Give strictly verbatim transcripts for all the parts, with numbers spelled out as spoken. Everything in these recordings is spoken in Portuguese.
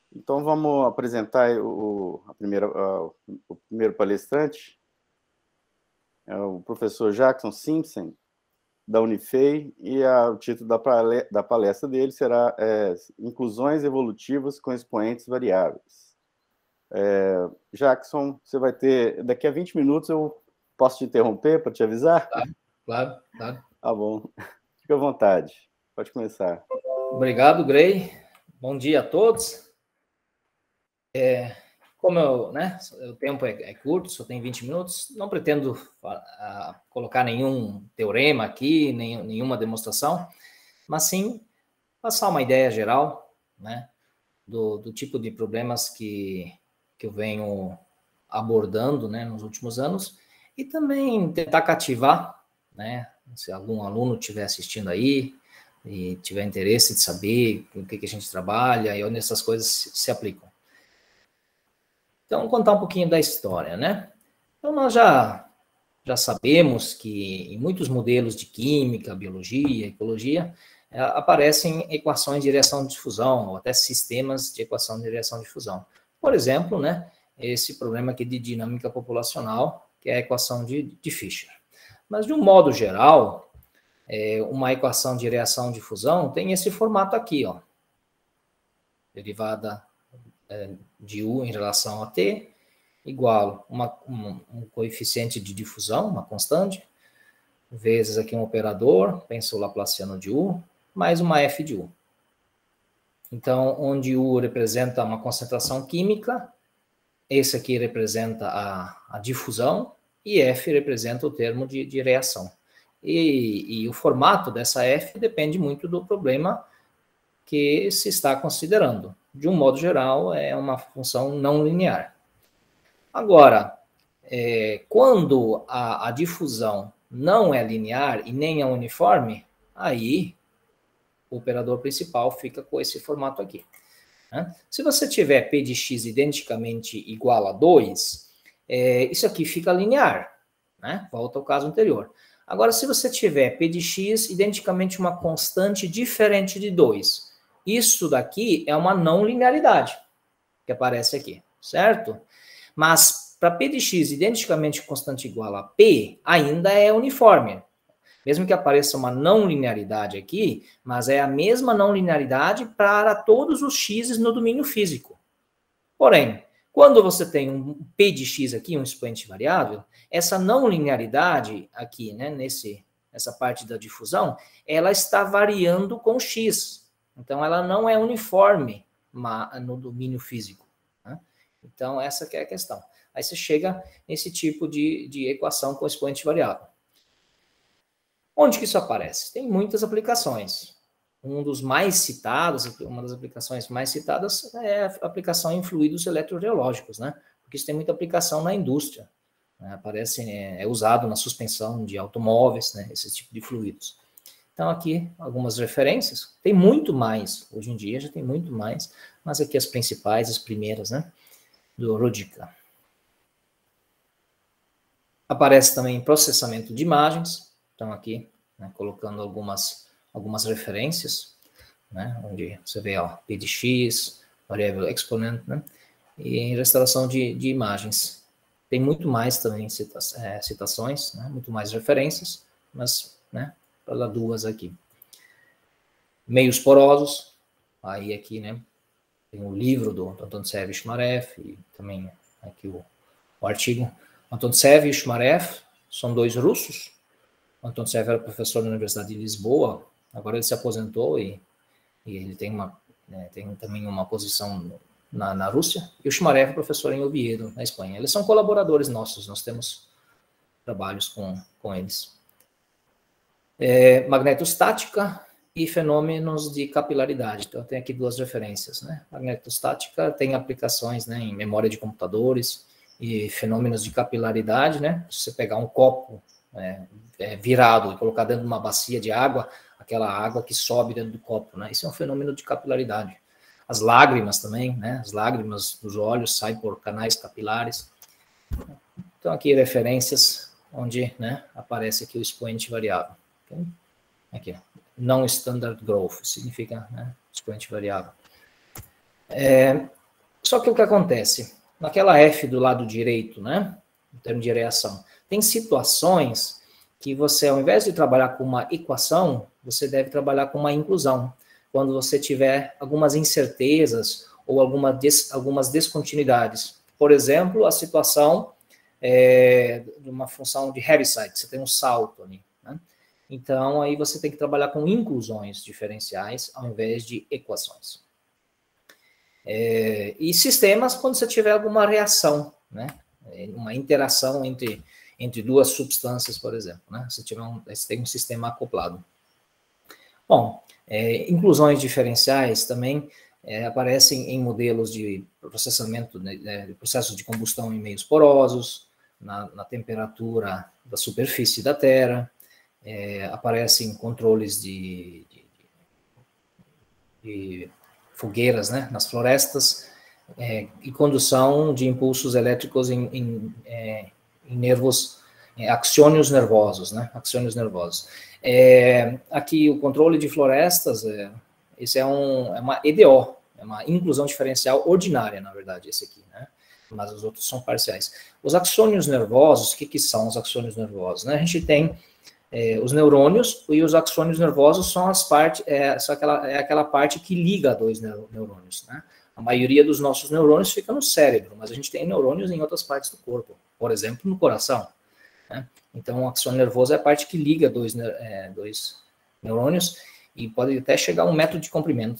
Então, vamos apresentar o, a primeira, uh, o primeiro palestrante, é o professor Jackson Simpson, da Unifei, e a, o título da, palestra, da palestra dele será é, Inclusões Evolutivas com Expoentes Variáveis. É, Jackson, você vai ter... Daqui a vinte minutos eu posso te interromper para te avisar? Claro, claro, claro. Tá bom. Fica à vontade. Pode começar. Obrigado, Grey. Bom dia a todos. É, como eu, né, o tempo é, é curto, só tem vinte minutos, não pretendo uh, colocar nenhum teorema aqui, nem, nenhuma demonstração, mas sim passar uma ideia geral, né, do, do tipo de problemas que, que eu venho abordando, né, nos últimos anos, e também tentar cativar, né, se algum aluno estiver assistindo aí e tiver interesse de saber o que, que a gente trabalha e onde essas coisas se, se aplicam. Então, vamos contar um pouquinho da história, né? Então, nós já, já sabemos que em muitos modelos de química, biologia, ecologia, é, aparecem equações de reação de difusão, ou até sistemas de equação de reação de difusão. Por exemplo, né, esse problema aqui de dinâmica populacional, que é a equação de, de Fischer. Mas, de um modo geral, é, uma equação de reação de difusão tem esse formato aqui, ó. Derivada é, de U em relação a T, igual uma, um, um coeficiente de difusão, uma constante, vezes aqui um operador, pensa o Laplaciano de U, mais uma F de U. Então, onde U representa uma concentração química, esse aqui representa a, a difusão, e F representa o termo de, de reação. E, e o formato dessa F depende muito do problema que se está considerando. De um modo geral, é uma função não linear. Agora, é, quando a, a difusão não é linear e nem é uniforme, aí o operador principal fica com esse formato aqui. Né? Se você tiver P de x identicamente igual a dois, é, isso aqui fica linear, né? Volta ao caso anterior. Agora, se você tiver P de x identicamente uma constante diferente de dois, isso daqui é uma não linearidade que aparece aqui, certo? Mas para P de x identicamente constante igual a P, ainda é uniforme. Mesmo que apareça uma não linearidade aqui, mas é a mesma não linearidade para todos os x's no domínio físico. Porém, quando você tem um P de x aqui, um expoente variável, essa não linearidade aqui, né, nesse, nessa parte da difusão, ela está variando com x. Então, ela não é uniforme no domínio físico. Né? Então, essa que é a questão. Aí você chega nesse tipo de, de equação com expoente variável. Onde que isso aparece? Tem muitas aplicações. Um dos mais citados, uma das aplicações mais citadas é a aplicação em fluidos eletrogeológicos, né? Porque isso tem muita aplicação na indústria. Né? Aparece, é, é usado na suspensão de automóveis, né? Esse tipo de fluidos. Então, aqui, algumas referências. Tem muito mais, hoje em dia já tem muito mais, mas aqui as principais, as primeiras, né? Do Rodica. Aparece também processamento de imagens. Então, aqui, né, colocando algumas, algumas referências, né, onde você vê, ó, P de x, variável exponent, né, e em restauração de, de imagens. Tem muito mais também cita, é, citações, né, muito mais referências, mas, né, para dar duas aqui. Meios porosos, aí aqui, né, tem o livro do Antontsev e Shmarev, e também aqui o, o artigo. Antontsev e Shmarev são dois russos. O Antontsev era professor na Universidade de Lisboa, agora ele se aposentou e, e ele tem, uma, né, tem também uma posição na, na Rússia, e o Shmarev é professor em Oviedo, na Espanha. Eles são colaboradores nossos, nós temos trabalhos com, com eles. É, magnetostática e fenômenos de capilaridade. Então, tem aqui duas referências. Né? Magnetostática tem aplicações, né, em memória de computadores e fenômenos de capilaridade. Né? Se você pegar um copo é, é, virado e colocar dentro de uma bacia de água, aquela água que sobe dentro do copo. Né? Isso é um fenômeno de capilaridade. As lágrimas também, né? As lágrimas dos olhos saem por canais capilares. Então, aqui referências onde, né, aparece aqui o expoente variável. Okay? Aqui, não standard growth, significa, né, expoente variável. É, Só que o que acontece? Naquela F do lado direito, né, em termos de reação, tem situações que você, ao invés de trabalhar com uma equação, você deve trabalhar com uma inclusão. Quando você tiver algumas incertezas ou alguma des, algumas descontinuidades. Por exemplo, a situação é, de uma função de Heaviside, você tem um salto ali, né? Então, aí você tem que trabalhar com inclusões diferenciais ao invés de equações. É, e sistemas, quando você tiver alguma reação, né? Uma interação entre, entre duas substâncias, por exemplo, né? Você, tiver um, você tem um sistema acoplado. Bom, é, inclusões diferenciais também é, aparecem em modelos de processamento, né, de processos de combustão em meios porosos, na, na temperatura da superfície da Terra, é, aparecem controles de, de, de fogueiras, né, nas florestas, é, e condução de impulsos elétricos em, em, é, em nervos, é, axônios nervosos, né, axônios nervosos. É, aqui o controle de florestas, é, esse é, um, é uma E D O, é uma inclusão diferencial ordinária, na verdade, esse aqui, né? Mas os outros são parciais. Os axônios nervosos, o que, que são os axônios nervosos? Né? A gente tem é, os neurônios, e os axônios nervosos são as partes, é, são aquela, é aquela parte que liga dois neurônios, né? A maioria dos nossos neurônios fica no cérebro, mas a gente tem neurônios em outras partes do corpo, por exemplo, no coração. Né? Então, o axônio nervoso é a parte que liga dois, é, dois neurônios e pode até chegar a um metro de comprimento.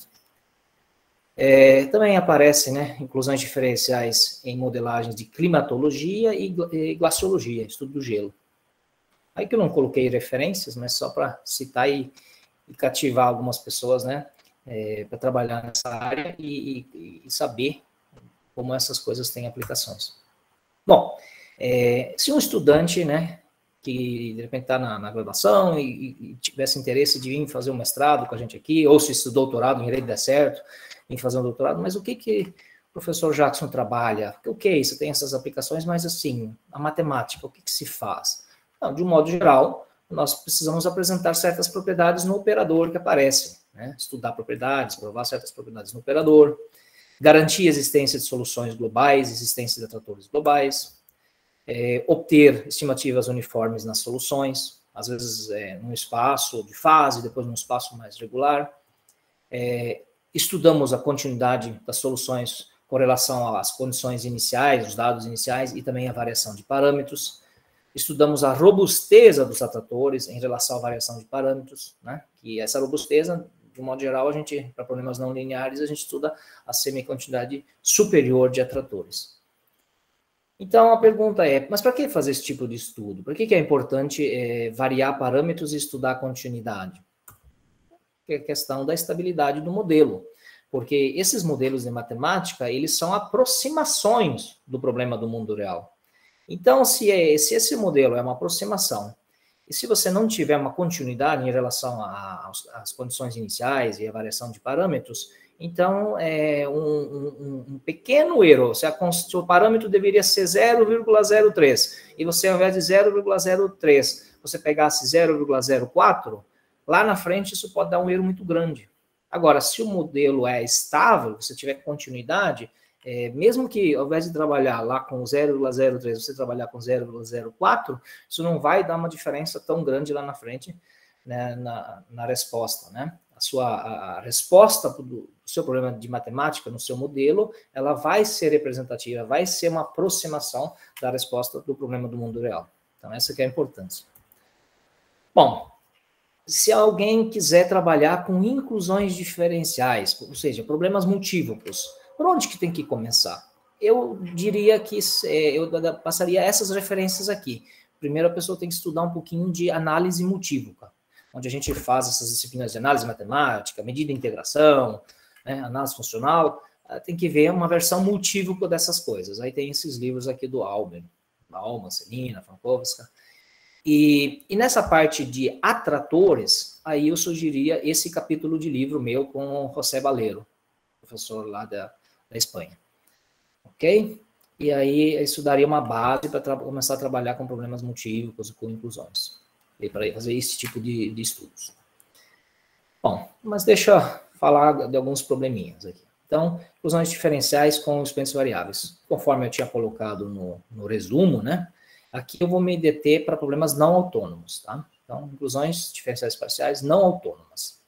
É, também aparecem, né, inclusões diferenciais em modelagens de climatologia e, e glaciologia, estudo do gelo. Aí que eu não coloquei referências, mas só para citar e, e cativar algumas pessoas, né, é, para trabalhar nessa área e, e, e saber como essas coisas têm aplicações. Bom, É, se um estudante, né, que de repente está na, na graduação e, e tivesse interesse de vir fazer um mestrado com a gente aqui, ou se estudou doutorado, em der certo, em fazer um doutorado, mas o que, que o professor Jackson trabalha? Ok, você tem essas aplicações, mas assim, a matemática, o que, que se faz? Não, de um modo geral, nós precisamos apresentar certas propriedades no operador que aparece, né? Estudar propriedades, provar certas propriedades no operador, garantir a existência de soluções globais, existência de atratores globais, É, obter estimativas uniformes nas soluções, às vezes é, num espaço de fase, depois num espaço mais regular. É, estudamos a continuidade das soluções com relação às condições iniciais, os dados iniciais e também a variação de parâmetros. Estudamos a robusteza dos atratores em relação à variação de parâmetros, né? Que essa robusteza, de um modo geral, a gente, para problemas não lineares, a gente estuda a semicontinuidade superior de atratores. Então, a pergunta é, mas para que fazer esse tipo de estudo? Por que, que é importante é, variar parâmetros e estudar a continuidade? É a questão da estabilidade do modelo. Porque esses modelos de matemática, eles são aproximações do problema do mundo real. Então, se, é, se esse modelo é uma aproximação, e se você não tiver uma continuidade em relação às condições iniciais e a variação de parâmetros, então, é um, um, um pequeno erro, se o parâmetro deveria ser zero vírgula zero três, e você, ao invés de zero vírgula zero três, você pegasse zero vírgula zero quatro, lá na frente isso pode dar um erro muito grande. Agora, se o modelo é estável, se tiver continuidade, é, mesmo que, ao invés de trabalhar lá com zero vírgula zero três, você trabalhar com zero vírgula zero quatro, isso não vai dar uma diferença tão grande lá na frente, né, na, na resposta, né? A sua a resposta do seu problema de matemática no seu modelo, ela vai ser representativa, vai ser uma aproximação da resposta do problema do mundo real. Então, essa que é a importância. Bom, se alguém quiser trabalhar com inclusões diferenciais, ou seja, problemas multívocos, por onde que tem que começar? Eu diria que eu passaria essas referências aqui. Primeiro, a pessoa tem que estudar um pouquinho de análise multívoca, onde a gente faz essas disciplinas de análise matemática, medida de integração, né, análise funcional, tem que ver uma versão multívoca dessas coisas. Aí tem esses livros aqui do Albert, Bauman, Celina, Frankowska. E, e nessa parte de atratores, aí eu sugeria esse capítulo de livro meu com o José Baleiro, professor lá da, da Espanha. Ok? E aí isso daria uma base para começar a trabalhar com problemas multívocos e com inclusões. E para fazer esse tipo de, de estudos. Bom, mas deixa eu falar de alguns probleminhas aqui. Então, inclusões diferenciais com expoentes variáveis. Conforme eu tinha colocado no, no resumo, né? Aqui eu vou me deter para problemas não autônomos, tá? Então, inclusões diferenciais parciais não autônomas.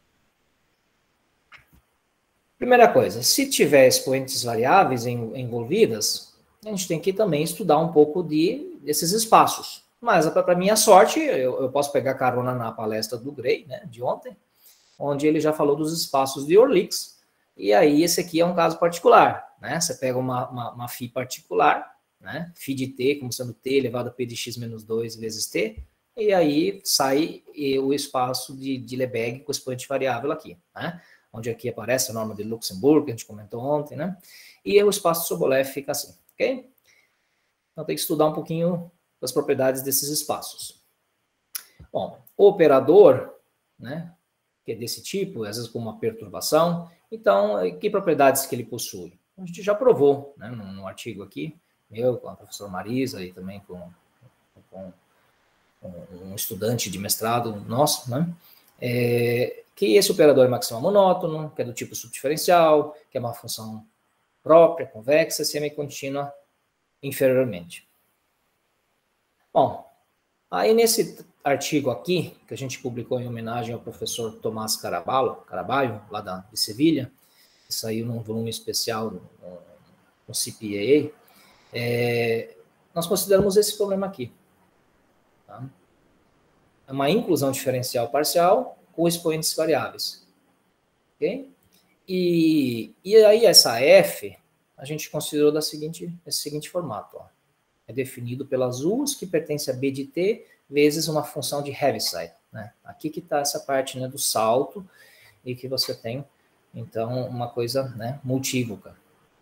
Primeira coisa, se tiver expoentes variáveis envolvidas, a gente tem que também estudar um pouco de, desses espaços. Mas, para minha sorte, eu, eu posso pegar carona na palestra do Gray, né, de ontem, onde ele já falou dos espaços de Orlix, e aí esse aqui é um caso particular, né? Você pega uma, uma, uma φ particular, né? Φ de t como sendo t elevado a p de x menos dois vezes t, e aí sai o espaço de, de Lebesgue com expoente variável aqui, né? Onde aqui aparece a norma de Luxemburgo, que a gente comentou ontem, né? E o espaço de Sobolev fica assim, ok? Então tem que estudar um pouquinho das propriedades desses espaços. Bom, o operador, né? Que é desse tipo, às vezes com uma perturbação. Então, que propriedades que ele possui? A gente já provou, né, no, no artigo aqui, meu, com a professora Marisa e também com, com um estudante de mestrado nosso, né, é, que esse operador é maximal monótono, que é do tipo subdiferencial, que é uma função própria, convexa, semicontínua inferiormente. Bom, aí nesse artigo aqui, que a gente publicou em homenagem ao professor Tomás Caraballo, Caraballo, lá da, de Sevilha, que saiu num volume especial no, no C P A A, é, nós consideramos esse problema aqui. Tá? É uma inclusão diferencial parcial com expoentes variáveis. Okay? E, e aí essa F, a gente considerou da seguinte, desse seguinte formato. Ó. É definido pelas U's, que pertence a B de T, vezes uma função de Heaviside. Né? Aqui que está essa parte, né, do salto, e que você tem, então, uma coisa, né, multívoca.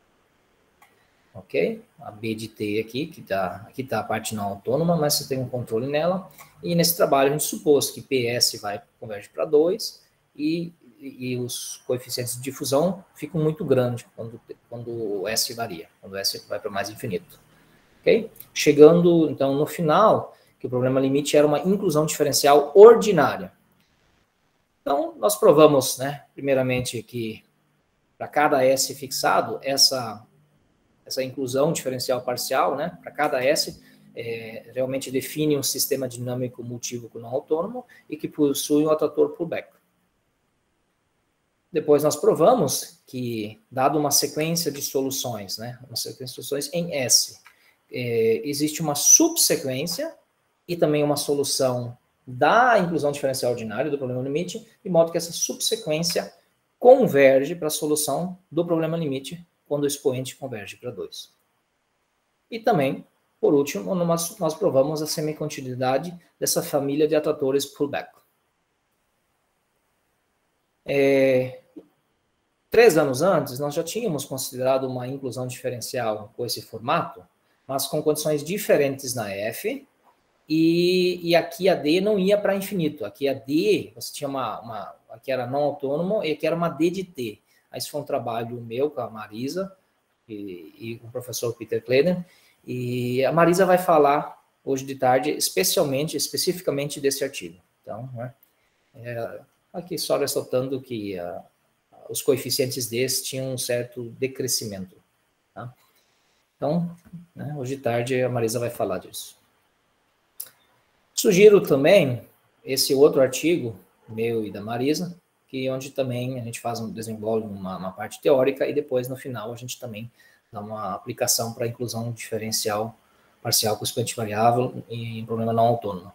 Ok? A B de T aqui, que tá, aqui está a parte não autônoma, mas você tem um controle nela. E nesse trabalho a gente supôs que P S vai converge para dois e, e os coeficientes de difusão ficam muito grandes quando, quando o S varia, quando o S vai para mais infinito. Ok? Chegando, então, no final, que o problema limite era uma inclusão diferencial ordinária. Então, nós provamos, né, primeiramente, que para cada S fixado, essa, essa inclusão diferencial parcial, né, para cada S, é, realmente define um sistema dinâmico multívoco não autônomo e que possui um atrator pullback. Depois nós provamos que, dado uma sequência de soluções, né, uma sequência de soluções em S, é, existe uma subsequência e também uma solução da inclusão diferencial ordinária do problema limite, de modo que essa subsequência converge para a solução do problema limite quando o expoente converge para dois. E também, por último, nós, nós provamos a semicontinuidade dessa família de atratores pullback. É, três anos antes, nós já tínhamos considerado uma inclusão diferencial com esse formato, mas com condições diferentes na F, e, e aqui a D não ia para infinito. Aqui a D, você tinha uma, uma... Aqui era não autônomo e aqui era uma D de T. Aí isso foi um trabalho meu com a Marisa e, e com o professor Peter Kleder. E a Marisa vai falar hoje de tarde, especialmente, especificamente desse artigo. Então, né, é, aqui só ressaltando que a, os coeficientes desse tinham um certo decrescimento. Tá? Então, né, hoje de tarde a Marisa vai falar disso. Sugiro também esse outro artigo, meu e da Marisa, que onde também a gente faz um, desenvolve uma, uma parte teórica e depois, no final, a gente também dá uma aplicação para inclusão diferencial parcial com expoente variável em problema não autônomo.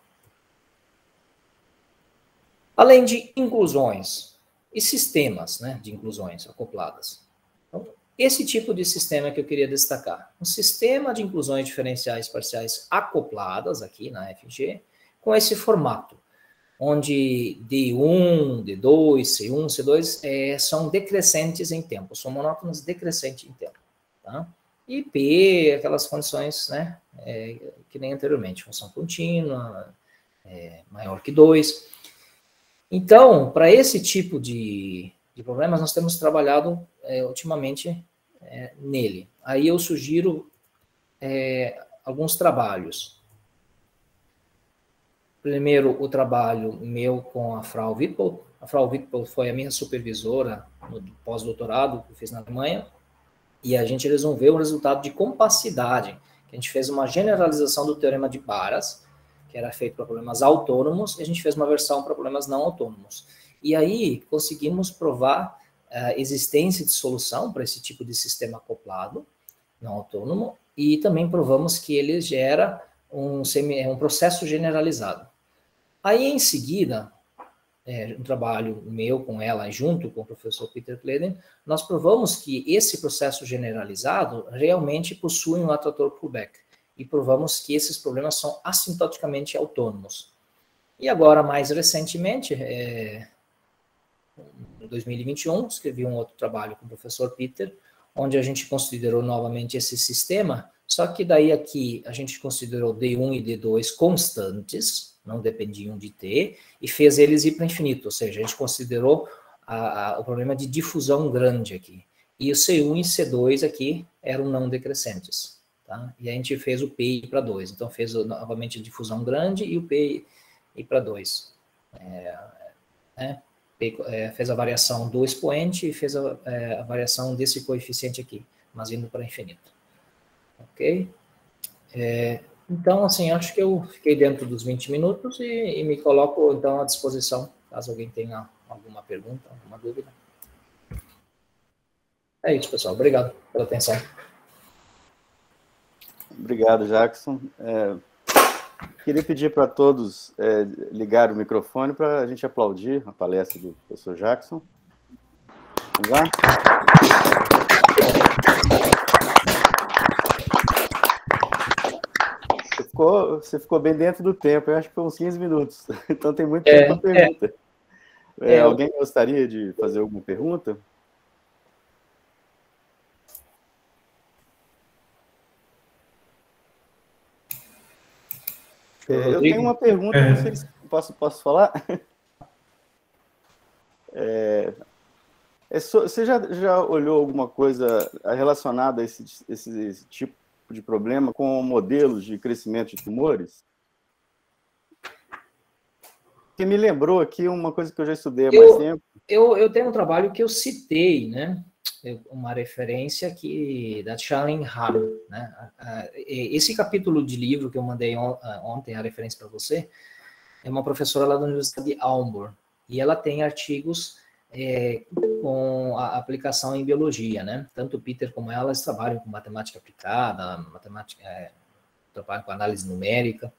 Além de inclusões e sistemas, né, de inclusões acopladas. Então, esse tipo de sistema que eu queria destacar. Um sistema de inclusões diferenciais parciais acopladas, aqui na F G, com esse formato, onde D um, D dois, C um, C dois é, são decrescentes em tempo, são monótonos decrescentes em tempo. Tá? E P, aquelas condições, né, é, que nem anteriormente, função contínua, é, maior que dois. Então, para esse tipo de, de problemas, nós temos trabalhado é, ultimamente é, nele. Aí eu sugiro é, alguns trabalhos. Primeiro, o trabalho meu com a Frau Wippel, A Frau Wittpohl foi a minha supervisora no pós-doutorado que eu fiz na Alemanha, e a gente resolveu o resultado de compacidade, que a gente fez uma generalização do teorema de Baras, que era feito para problemas autônomos, e a gente fez uma versão para problemas não autônomos. E aí conseguimos provar a existência de solução para esse tipo de sistema acoplado, não autônomo, e também provamos que ele gera um, semi, um processo generalizado. Aí, em seguida, é, um trabalho meu com ela, junto com o professor Peter Kleden, nós provamos que esse processo generalizado realmente possui um atrator pullback, e provamos que esses problemas são assintoticamente autônomos. E agora, mais recentemente, é, em dois mil e vinte e um, escrevi um outro trabalho com o professor Peter, onde a gente considerou novamente esse sistema, só que daí aqui a gente considerou D um e D dois constantes, não dependiam de T, e fez eles ir para o infinito, ou seja, a gente considerou a, a, o problema de difusão grande aqui. E o C um e C dois aqui eram não decrescentes, tá? E a gente fez o P ir para dois, então fez novamente a difusão grande e o P ir para dois. É, é, é, fez a variação do expoente e fez a, é, a variação desse coeficiente aqui, mas indo para infinito. Ok? É, então, assim, acho que eu fiquei dentro dos vinte minutos e, e me coloco, então, à disposição, caso alguém tenha alguma pergunta, alguma dúvida. É isso, pessoal. Obrigado pela atenção. Obrigado, Jackson. É, queria pedir para todos é, ligar o microfone para a gente aplaudir a palestra do professor Jackson. Vamos lá? Você ficou, você ficou bem dentro do tempo, eu acho que foi uns quinze minutos. Então tem muito tempo para pergunta. É, é, alguém gostaria de fazer alguma pergunta? É, eu tenho uma pergunta, é. Não sei se posso, posso falar. É, é so, você já, já olhou alguma coisa relacionada a esse, esse, esse tipo de problema com modelos de crescimento de tumores? Que me lembrou aqui uma coisa que eu já estudei há eu, mais tempo. Eu, eu tenho um trabalho que eu citei, né? Uma referência que da Charlene Han, né? Esse capítulo de livro que eu mandei ontem, a referência para você, é uma professora lá da Universidade de Auburn, e ela tem artigos é, com a aplicação em biologia, né? Tanto o Peter como ela, eles trabalham com matemática aplicada, matemática, é, trabalham com análise numérica,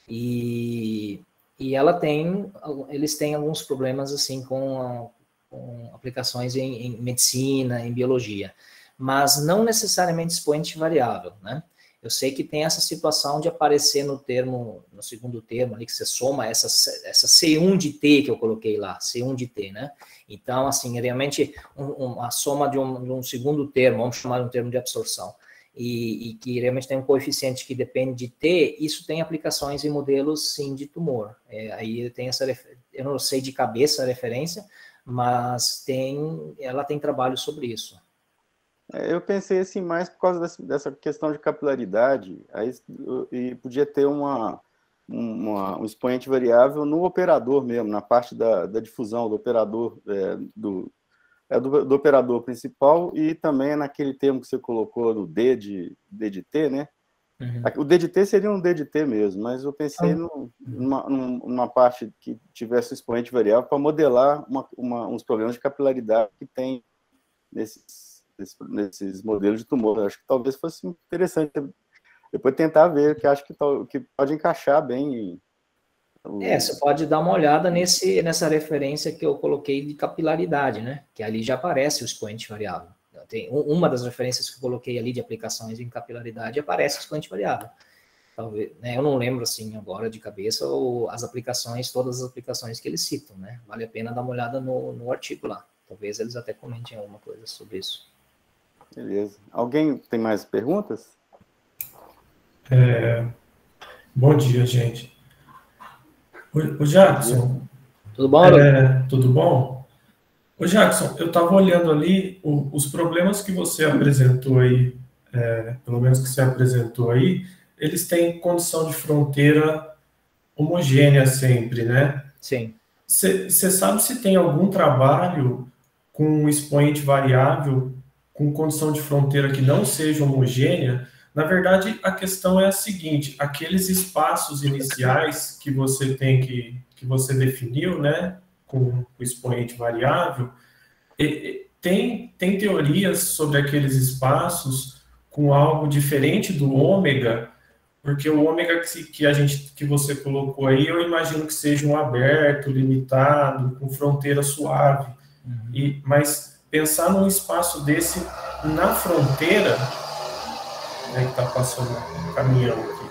e, e ela tem, eles têm alguns problemas assim com a, com aplicações em, em medicina, em biologia, mas não necessariamente expoente variável, né? Eu sei que tem essa situação de aparecer no termo, no segundo termo ali, que você soma essa, essa C um de T que eu coloquei lá, C um de T, né? Então, assim, realmente, um, um, a soma de um, de um segundo termo, vamos chamar de um termo de absorção, e, e que realmente tem um coeficiente que depende de T, isso tem aplicações em modelos, sim, de tumor. É, aí tem essa, eu não sei de cabeça a referência, mas tem, ela tem trabalho sobre isso. Eu pensei assim mais por causa dessa, dessa questão de capilaridade, aí, e podia ter uma, uma, um expoente variável no operador mesmo, na parte da, da difusão do operador, é, do, é, do, do operador principal, e também naquele termo que você colocou no D de, D de T, né? Uhum. O D de T seria um D de T mesmo, mas eu pensei no, numa, numa parte que tivesse um expoente variável para modelar uma, uma, uns problemas de capilaridade que tem nesses nesses modelos de tumor. Eu acho que talvez fosse interessante depois tentar ver, que acho que, que pode encaixar bem. O... É, você pode dar uma olhada nesse, nessa referência que eu coloquei de capilaridade, né? Que ali já aparece o expoente variável. Tem uma das referências que eu coloquei ali de aplicações em capilaridade aparece o expoente variável. Talvez, né, eu não lembro assim agora de cabeça ou as aplicações, todas as aplicações que eles citam, né? Vale a pena dar uma olhada no, no artigo lá. Talvez eles até comentem alguma coisa sobre isso. Beleza. Alguém tem mais perguntas? É, bom dia, gente. O, o Jackson. Tudo bom? É, tudo bom? O Jackson, eu estava olhando ali o, os problemas que você apresentou aí, é, pelo menos que você apresentou aí, eles têm condição de fronteira homogênea sempre, né? Sim. Você sabe se tem algum trabalho com expoente variável, com condição de fronteira que não seja homogênea? Na verdade, a questão é a seguinte: aqueles espaços iniciais que você tem que, que você definiu, né, com o expoente variável, tem, tem teorias sobre aqueles espaços com algo diferente do ômega, porque o ômega que, que, a gente, que você colocou aí, eu imagino que seja um aberto, limitado, com fronteira suave. Uhum. E, mas pensar num espaço desse na fronteira, né, que está passando um caminhão aqui.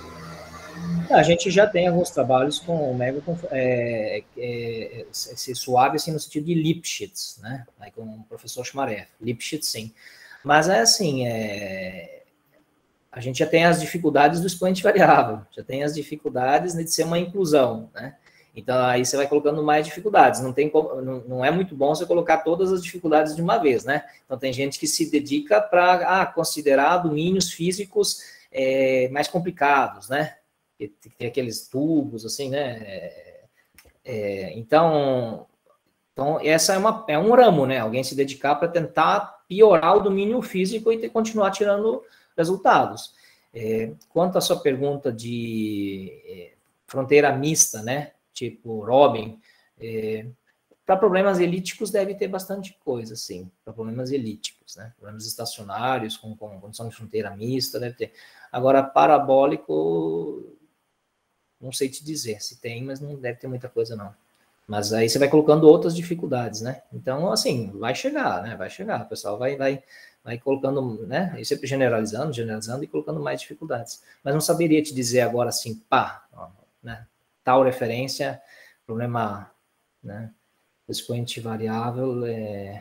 A gente já tem alguns trabalhos com ômega com, é, é, esse suave assim, no sentido de Lipschitz, né? Aí com o professor Schmaref. Lipschitz, sim. Mas é assim, é, a gente já tem as dificuldades do expoente variável, já tem as dificuldades, né, de ser uma inclusão, né? Então, aí você vai colocando mais dificuldades. Não, tem como, não, não é muito bom você colocar todas as dificuldades de uma vez, né? Então, tem gente que se dedica para ah, considerar domínios físicos é, mais complicados, né? Tem aqueles tubos, assim, né? É, é, então, então, essa é, uma, é um ramo, né? Alguém se dedicar para tentar piorar o domínio físico e ter, continuar tirando resultados. É, quanto à sua pergunta de é, fronteira mista, né? Tipo Robin, é, para problemas elípticos deve ter bastante coisa, sim. Para problemas elípticos, né? Problemas estacionários com, com condição de fronteira mista deve ter. Agora, parabólico, não sei te dizer se tem, mas não deve ter muita coisa, não. Mas aí você vai colocando outras dificuldades, né? Então, assim, vai chegar, né? Vai chegar. O pessoal vai, vai, vai colocando, né? E sempre generalizando, generalizando e colocando mais dificuldades. Mas não saberia te dizer agora assim, pá, ó, né? Tal referência, problema, né? Expoente variável é,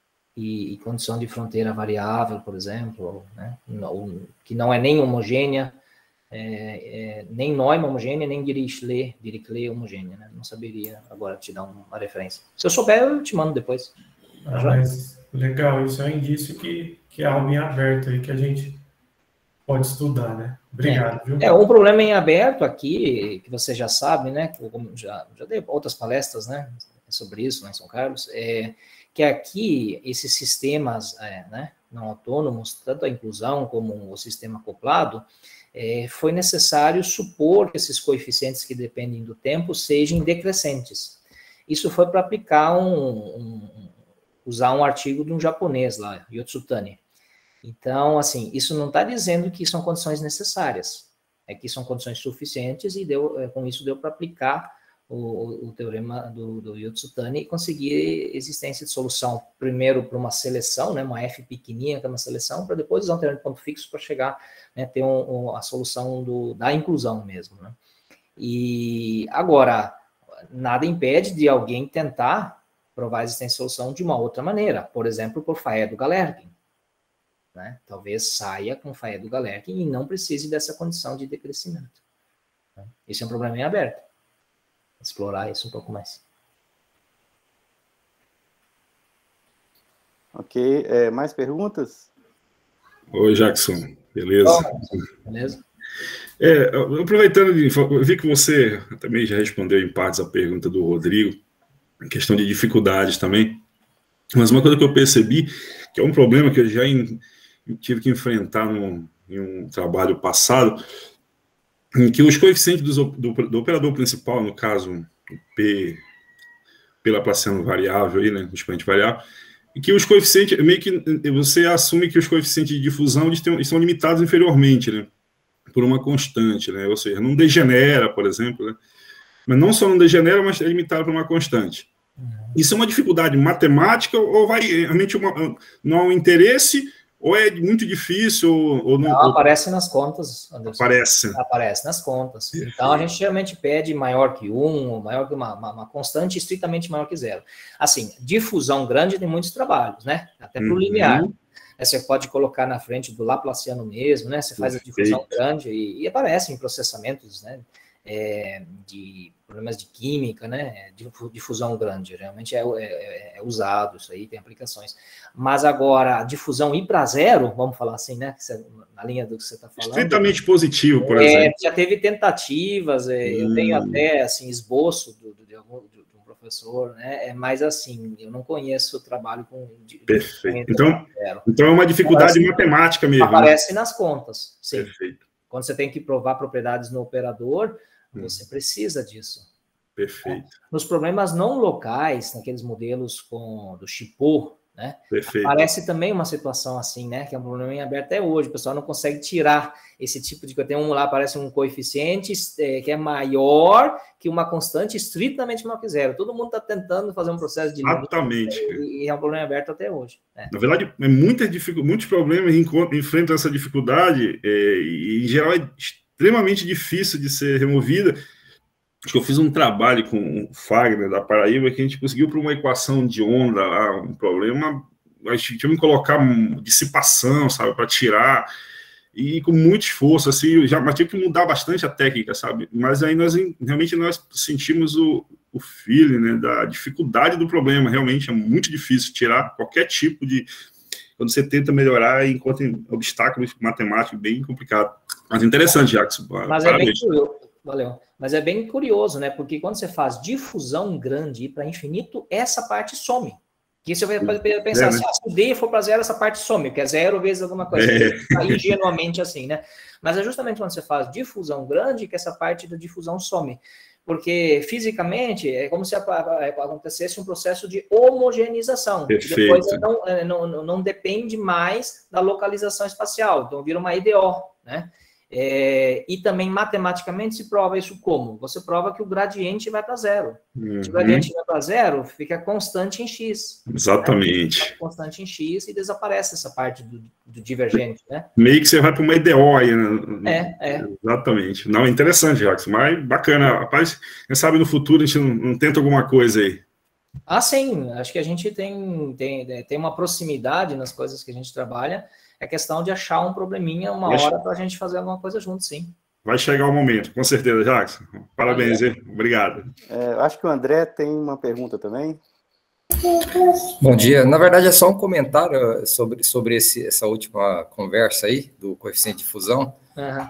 e, e condição de fronteira variável, por exemplo, né? Não, que não é nem homogênea, é, é, nem Neumann homogênea, nem Dirichlet, Dirichlet homogênea, né? Não saberia agora te dar uma referência. Se eu souber, eu te mando depois. Ah, mas legal, isso é um indício que, que é algo em aberto aí que a gente pode estudar, né? Obrigado, é, viu? É, um problema em aberto aqui, que você já sabe, né? Como já, já dei outras palestras, né? Sobre isso, lá em São Carlos, é que aqui esses sistemas é, né, não autônomos, tanto a inclusão como o sistema acoplado, é, foi necessário supor que esses coeficientes que dependem do tempo sejam decrescentes. Isso foi para aplicar um, um, usar um artigo de um japonês lá, Yotsutani. Então, assim, isso não está dizendo que são condições necessárias, é que são condições suficientes e deu, com isso deu para aplicar o, o teorema do, do Yotsutani e conseguir existência de solução, primeiro para uma seleção, né, uma F pequenininha, que é uma seleção, para depois usar um teorema de ponto fixo para chegar, né, ter um, um, a solução do, da inclusão mesmo, né. E agora, nada impede de alguém tentar provar a existência de solução de uma outra maneira, por exemplo, por Faedo-Galerkin, né, talvez saia com Faedo-Galerkin e não precise dessa condição de decrescimento. Esse é um problema em aberto. Explorar isso um pouco mais. Ok, é, mais perguntas? Oi, Jackson, beleza? Bom, beleza? É, aproveitando, eu vi que você também já respondeu em partes a pergunta do Rodrigo, questão de dificuldades também, mas uma coisa que eu percebi, que é um problema que eu já in, tive que enfrentar no, em um trabalho passado, em que os coeficientes do, do, do operador principal, no caso, o P, P laplaciano variável, aí, né, o expoente variável, e que os coeficientes, meio que você assume que os coeficientes de difusão eles, têm, eles são limitados inferiormente, né, por uma constante, né, ou seja, não degenera, por exemplo, né, mas não só não degenera, mas é limitado por uma constante. Isso é uma dificuldade matemática ou vai realmente uma, não há um interesse ou é muito difícil ou, ou não? Não, aparece nas contas, Anderson. Aparece. Aparece nas contas. Então, a gente geralmente pede maior que um, ou maior que uma, uma, uma constante estritamente maior que zero. Assim, difusão grande tem muitos trabalhos, né? Até para o uhum. linear. Você pode colocar na frente do Laplaciano mesmo, né? Você faz a difusão Perfeito. grande e, e aparece em processamentos, né? É, de problemas de química, né, de difusão grande, realmente é, é, é usado isso aí, tem aplicações. Mas agora, a difusão ir para zero, vamos falar assim, né, na linha do que você está falando. Estritamente positivo, por é, exemplo. Já teve tentativas, é, hum. eu tenho até, assim, esboço do, do, de, algum, de professor, né? É mais assim, eu não conheço o trabalho com... De, Perfeito. Então, então é uma dificuldade aparece, matemática mesmo. Aparece né? nas contas, sim. Perfeito. Quando você tem que provar propriedades no operador, você hum. precisa disso. Perfeito. Nos problemas não locais, naqueles modelos com, do Shippo, né? Perfeito. Aparece também uma situação assim, né? Que é um problema em aberto até hoje. O pessoal não consegue tirar esse tipo de coisa. Tem um lá, aparece um coeficiente é, que é maior que uma constante estritamente maior que zero. Todo mundo está tentando fazer um processo de limite. Exatamente. E, e é um problema aberto até hoje. Né? Na verdade, é muitas muitos problemas enfrentam essa dificuldade é, e, em geral, é extremamente difícil de ser removida. Acho que eu fiz um trabalho com o Fagner, da Paraíba, que a gente conseguiu, por uma equação de onda lá, um problema, a gente tinha que colocar dissipação, sabe, para tirar, e com muito esforço, assim, já, mas tinha que mudar bastante a técnica, sabe, mas aí nós, realmente, nós sentimos o, o feeling, né, da dificuldade do problema, realmente é muito difícil tirar qualquer tipo de... Quando você tenta melhorar e encontra obstáculos matemáticos bem complicado. Mas interessante, Jackson. Mas parabéns. É bem curioso. Valeu. Mas é bem curioso, né? Porque quando você faz difusão grande e para infinito, essa parte some. Que você vai pensar é, assim, né? ah, se o D for para zero, essa parte some, que é zero vezes alguma coisa. É. Ingenuamente assim, né? Mas é justamente quando você faz difusão grande que essa parte da difusão some. Porque fisicamente é como se acontecesse um processo de homogeneização. Perfeito. Depois não, não, não depende mais da localização espacial. Então vira uma I D O, né? É, e também matematicamente se prova isso como? Você prova que o gradiente vai para zero. Uhum. Se o gradiente vai para zero, fica constante em X. Exatamente. Né? Fica constante em X e desaparece essa parte do, do divergente, né? Meio que você vai para uma I D O aí, né? É, é. Exatamente. Não, interessante, Jackson, mas bacana. Rapaz, quem sabe no futuro a gente não, não tenta alguma coisa aí. Ah, sim. Acho que a gente tem, tem, tem uma proximidade nas coisas que a gente trabalha. É questão de achar um probleminha uma Vai hora para a gente fazer alguma coisa junto, sim. Vai chegar o momento, com certeza, Jackson. Parabéns, hein? Obrigado. É, acho que o André tem uma pergunta também. Bom dia. Na verdade, é só um comentário sobre, sobre esse, essa última conversa aí, do coeficiente de fusão. Uhum.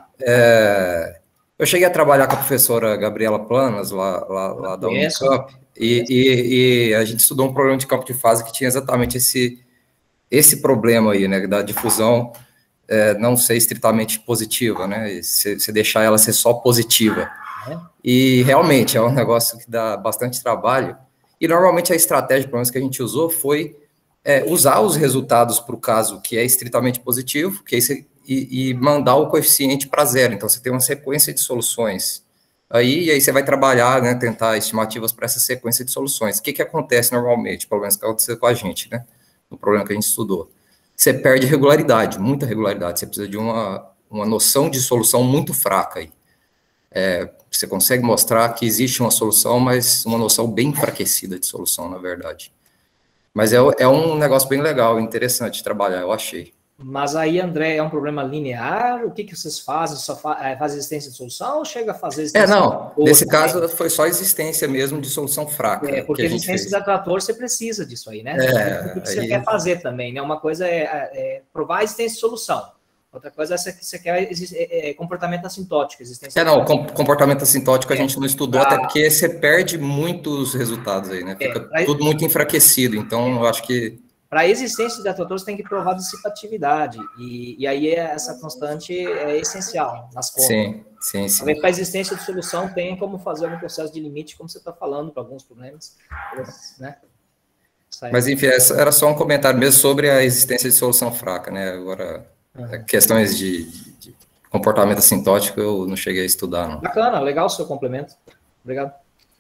É, eu cheguei a trabalhar com a professora Gabriela Planas, lá, lá, lá da Unicamp, e, e, e a gente estudou um problema de campo de fase que tinha exatamente esse... esse problema aí, né, da difusão é, não ser estritamente positiva, né, você deixar ela ser só positiva. É. E realmente é um negócio que dá bastante trabalho. E normalmente a estratégia, pelo menos, que a gente usou foi é, usar os resultados para o caso que é estritamente positivo, que é esse, e, e mandar o coeficiente para zero. Então você tem uma sequência de soluções. Aí, e aí você vai trabalhar, né, tentar estimativas para essa sequência de soluções. O que, que acontece normalmente, pelo menos que aconteceu com a gente, né? No problema que a gente estudou. Você perde regularidade, muita regularidade. Você precisa de uma, uma noção de solução muito fraca aí. É, você consegue mostrar que existe uma solução, mas uma noção bem enfraquecida de solução, na verdade. Mas é, é um negócio bem legal, interessante de trabalhar, eu achei. Mas aí, André, é um problema linear? O que, que vocês fazem? Só fa faz existência de solução ou chega a fazer existência? É, não. De nesse caso, foi só existência mesmo de solução fraca. É, porque a existência da trator, você precisa disso aí, né? É, o que você aí... quer fazer também, né? Uma coisa é, é provar a existência de solução. Outra coisa é que você quer é, é, comportamento assintótico. Existência é, não, com, comportamento assintótico é. a gente não estudou, ah, até porque você perde muitos resultados aí, né? Fica é, pra... tudo muito enfraquecido. Então, eu acho que... Para a existência de atratores, tem que provar dissipatividade, e, e aí essa constante é essencial nas contas. Sim, sim, sim. Para a existência de solução, tem como fazer algum processo de limite, como você está falando, para alguns problemas, né? Mas, enfim, era só um comentário mesmo sobre a existência de solução fraca, né? Agora, uhum. questões de, de, de comportamento assintótico, eu não cheguei a estudar, não. Bacana, legal o seu complemento. Obrigado.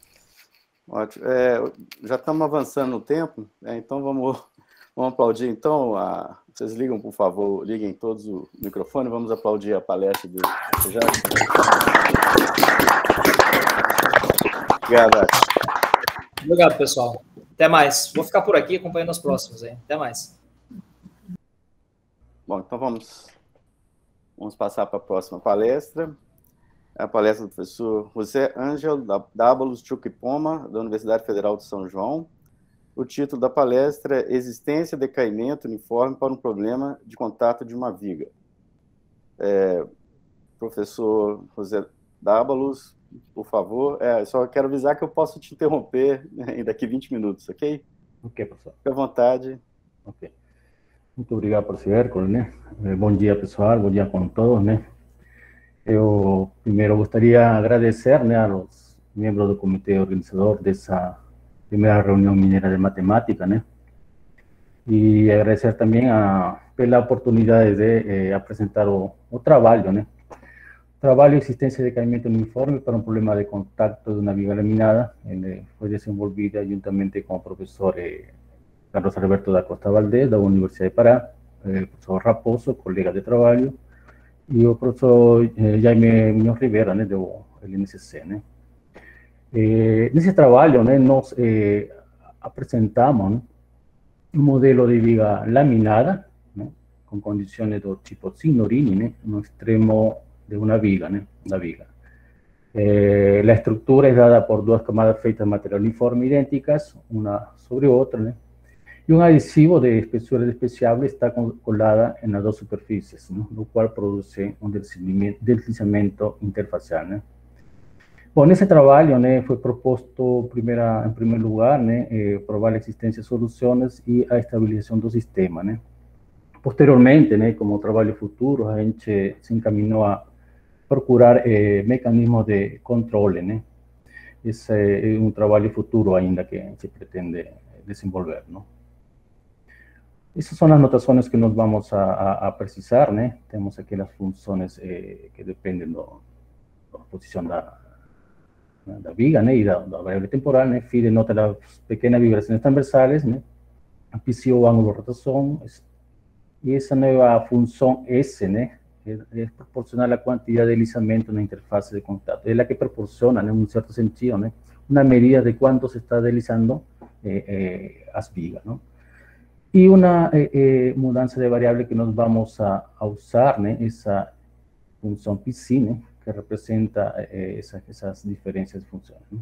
Ótimo. É, já estamos avançando no tempo, né? Então vamos... Vamos aplaudir, então, a... vocês ligam, por favor, liguem todos o microfone, vamos aplaudir a palestra do Jackson. Obrigado. Obrigado, pessoal. Até mais. Vou ficar por aqui acompanhando os próximos aí. Até mais. Bom, então vamos, vamos passar para a próxima palestra. A palestra do professor José Ángel Dávalos Chuquipoma, da Universidade Federal de São João. O título da palestra é Existência e Decaimento Uniforme para um Problema de Contato de uma Viga. É, professor José Dávalos, por favor. É, só quero avisar que eu posso te interromper daqui a vinte minutos, ok? Ok, professor. Fique à vontade. Ok. Muito obrigado por esse Hércules, né? Bom dia, pessoal. Bom dia com todos, né? Eu primeiro gostaria de agradecer, né, aos membros do comitê organizador dessa primeira reunião mineira de matemática, né? E agradecer também a, pela oportunidade de eh, apresentar o, o trabalho, né? Trabalho de existência de caimento uniforme para um problema de contacto de uma viga laminada. Ele foi desenvolvido juntamente com o professor eh, Carlos Alberto da Costa Valdés, da Universidade de Pará, eh, o professor Raposo, colega de trabalho, e o professor eh, Jaime Muñoz Rivera, né, do L N C C, né? Eh, nesse trabalho, né, nós eh, apresentamos, né, um modelo de viga laminada, né, com condições do tipo signorini, né, no extremo de uma viga, né, da viga. Eh, a estrutura é dada por duas camadas feitas de material uniforme idênticas, uma sobre outra, né, e um adesivo de espessura despreciável está colada nas duas superfícies, né, o qual produz um deslizamento interfacial, né. Bom, nesse trabalho, né, foi proposto, primeira, em primeiro lugar, né, eh, provar a existência de soluções e a estabilização do sistema, né. Posteriormente, né, como trabalho futuro, a gente se encaminhou a procurar eh, mecanismos de controle, né. Esse é um trabalho futuro ainda que a gente pretende desenvolver, não? Essas são as notações que nós vamos a, a, a precisar, né. Temos aquelas funções eh, que dependem do, da posição da da viga, né, e da, da variável temporal, né, Phi denota as pequenas vibrações transversales, né, P C O, ângulo de rotação, e essa nova função S, né, é, é proporcional à quantidade de deslizamento na interface de contato, é a que proporciona, né, em um certo sentido, né, uma medida de quanto se está deslizando eh, eh, as vigas, não? E uma eh, eh, mudança de variável que nós vamos a, a usar, né, essa função P C, né, que representa eh, essa, essas diferenças de funções, né?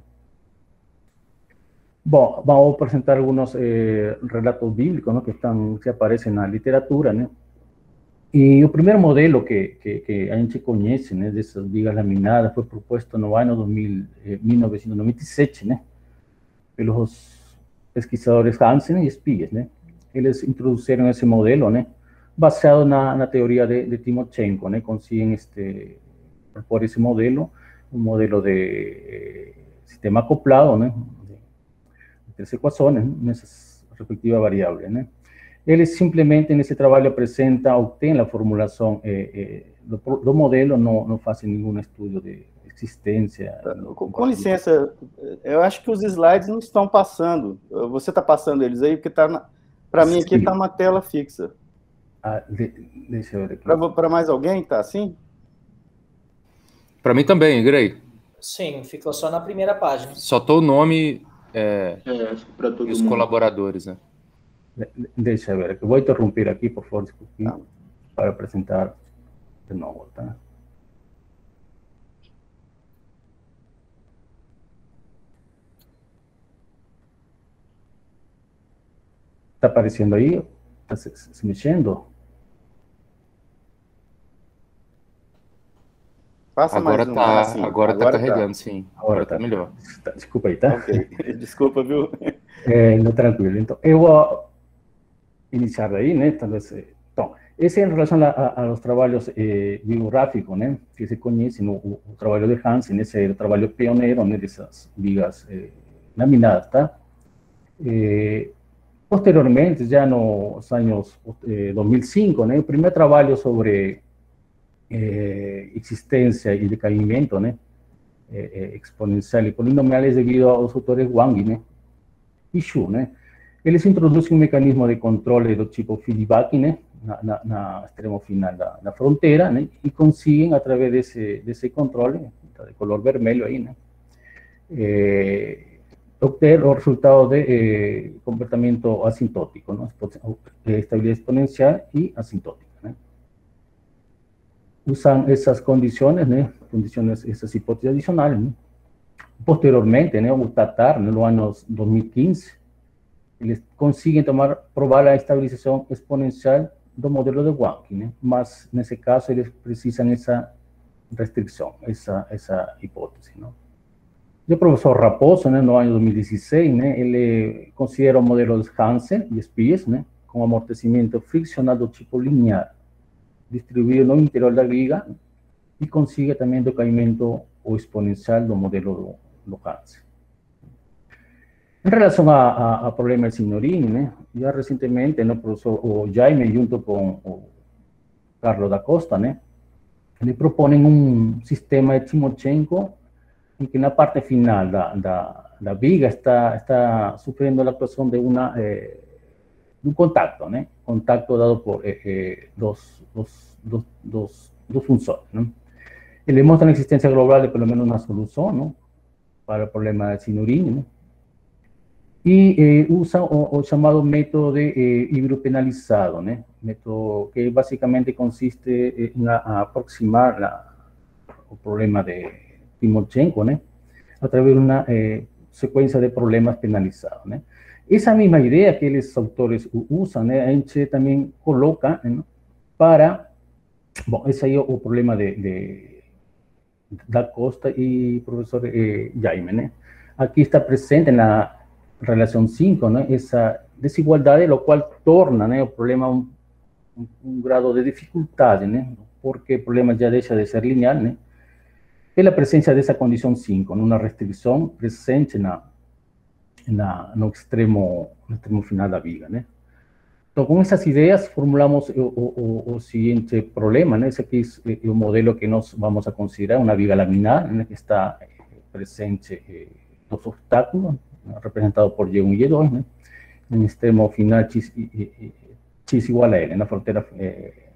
Bom, vamos apresentar alguns eh, relatos bíblicos, né, que, estão, que aparecem na literatura, né? E o primeiro modelo que, que, que a gente conhece, né, dessas vigas laminadas foi proposto no ano dois mil, eh, mil novecentos e noventa e sete, né, pelos pesquisadores Hansen e Spies, né? Eles introduziram esse modelo, né, baseado na, na teoria de, de Timochenko, né? Consiguen este por esse modelo, um modelo de eh, sistema acoplado, né, de três equações, nessas respectivas variáveis, né. Eles simplesmente, nesse trabalho, apresentam, obtêm a formulação eh, eh, do, do modelo, não, não fazem nenhum estudo de existência. Com, com licença, eu acho que os slides não estão passando. Você está passando eles aí, porque tá para mim aqui está uma tela fixa. Ah, de, deixa eu ver aqui. Para mais alguém, tá assim? Para mim também, Grey. Sim, ficou só na primeira página. Só tô o nome é, é, para todo e os mundo. colaboradores, né? De, deixa eu ver, eu vou interromper aqui, por favor, tá, para apresentar de novo, tá? Está aparecendo aí? Está se, se mexendo? Passa agora mais tá, assim. agora, agora tá carregando, tá. sim. Agora, agora tá, tá melhor. Tá, desculpa aí, tá? Ok, desculpa, viu? É, não, tranquilo. Então, eu vou iniciar daí, né? Talvez, então, esse é em relação a, a, aos trabalhos eh, biográficos, né? Que se conhecem, o, o, o trabalho de Hansen, esse é o trabalho pioneiro, né? Dessas vigas eh, laminadas, tá? Eh, posteriormente, já nos anos eh, dois mil e cinco, né? O primeiro trabalho sobre Eh, existência e decaimento, né, eh, eh, exponencial e polinomiais devido aos autores Wang, né, e Xu, né. Eles introduzem um mecanismo de controle do tipo feedback, né, na, na, na extremo final da, da fronteira, né, e conseguem, através desse, desse controle, de color vermelho aí, né, eh, obter o resultado de eh, comportamento assintótico, né, estabilidade exponencial e assintótica. Usam essas condições, né, condições, essas hipóteses adicionais, né. Posteriormente, né, o Tatar, no ano dois mil e quinze, eles conseguem tomar, provar a estabilização exponencial do modelo de Wang, né, mas, nesse caso, eles precisam essa restricción, esa, esa hipótesis, ¿no? El profesor Raposo, ¿no? En el año dos mil dieciséis, ¿no? Él eh, considera un modelo de Hansen y Spies, ¿no? Con amortecimiento friccional do tipo linear, distribuido no interior da viga, ¿no? Y consigue también decaimiento o exponencial do modelo do, do Hansen. En relación a, a, a problema del Signorini, ¿no? Ya recientemente, ¿no? El profesor o Jaime, junto con o Carlos da Costa, ¿no? Le proponen un sistema de Timochenko en que en la parte final la, la, la viga está, está sufriendo la actuación de, una, eh, de un contacto, ¿no? Contacto dado por eh, eh, dos, dos, dos, dos, dos funciones, ¿no? Y le muestra la existencia global de por lo menos una solución, ¿no? Para el problema del Signorini, ¿no? Y eh, usa o, o llamado método de eh, híbrido penalizado, ¿no? Método que básicamente consiste en a, a aproximar la, el problema de Timochenko, ¿no? A través de una eh, secuencia de problemas penalizados, ¿no? Esa misma idea que los autores usan, ¿no? Enche también coloca, ¿no? Para, bueno, ese es el problema de, de Da Costa y profesor eh, Jaime, ¿no? Aquí está presente en la relación cinco, ¿no? Esa desigualdad, lo cual torna, ¿no? El problema un, un, un grado de dificultad, ¿no? Porque el problema ya deja de ser lineal, ¿no? Es la presencia de esa condición cinco, ¿no? Una restricción presente en, la, en, la, en el extremo, el extremo final de la viga, ¿no? Entonces, con esas ideas formulamos el, el, el, el siguiente problema, ¿no? Ese aquí es el modelo que nos vamos a considerar, una viga laminar, en la que está presente eh, los obstáculos, ¿no? Representados por Y uno y Y dos, ¿no? En el extremo final, chis, chis igual a L, en la frontera, eh,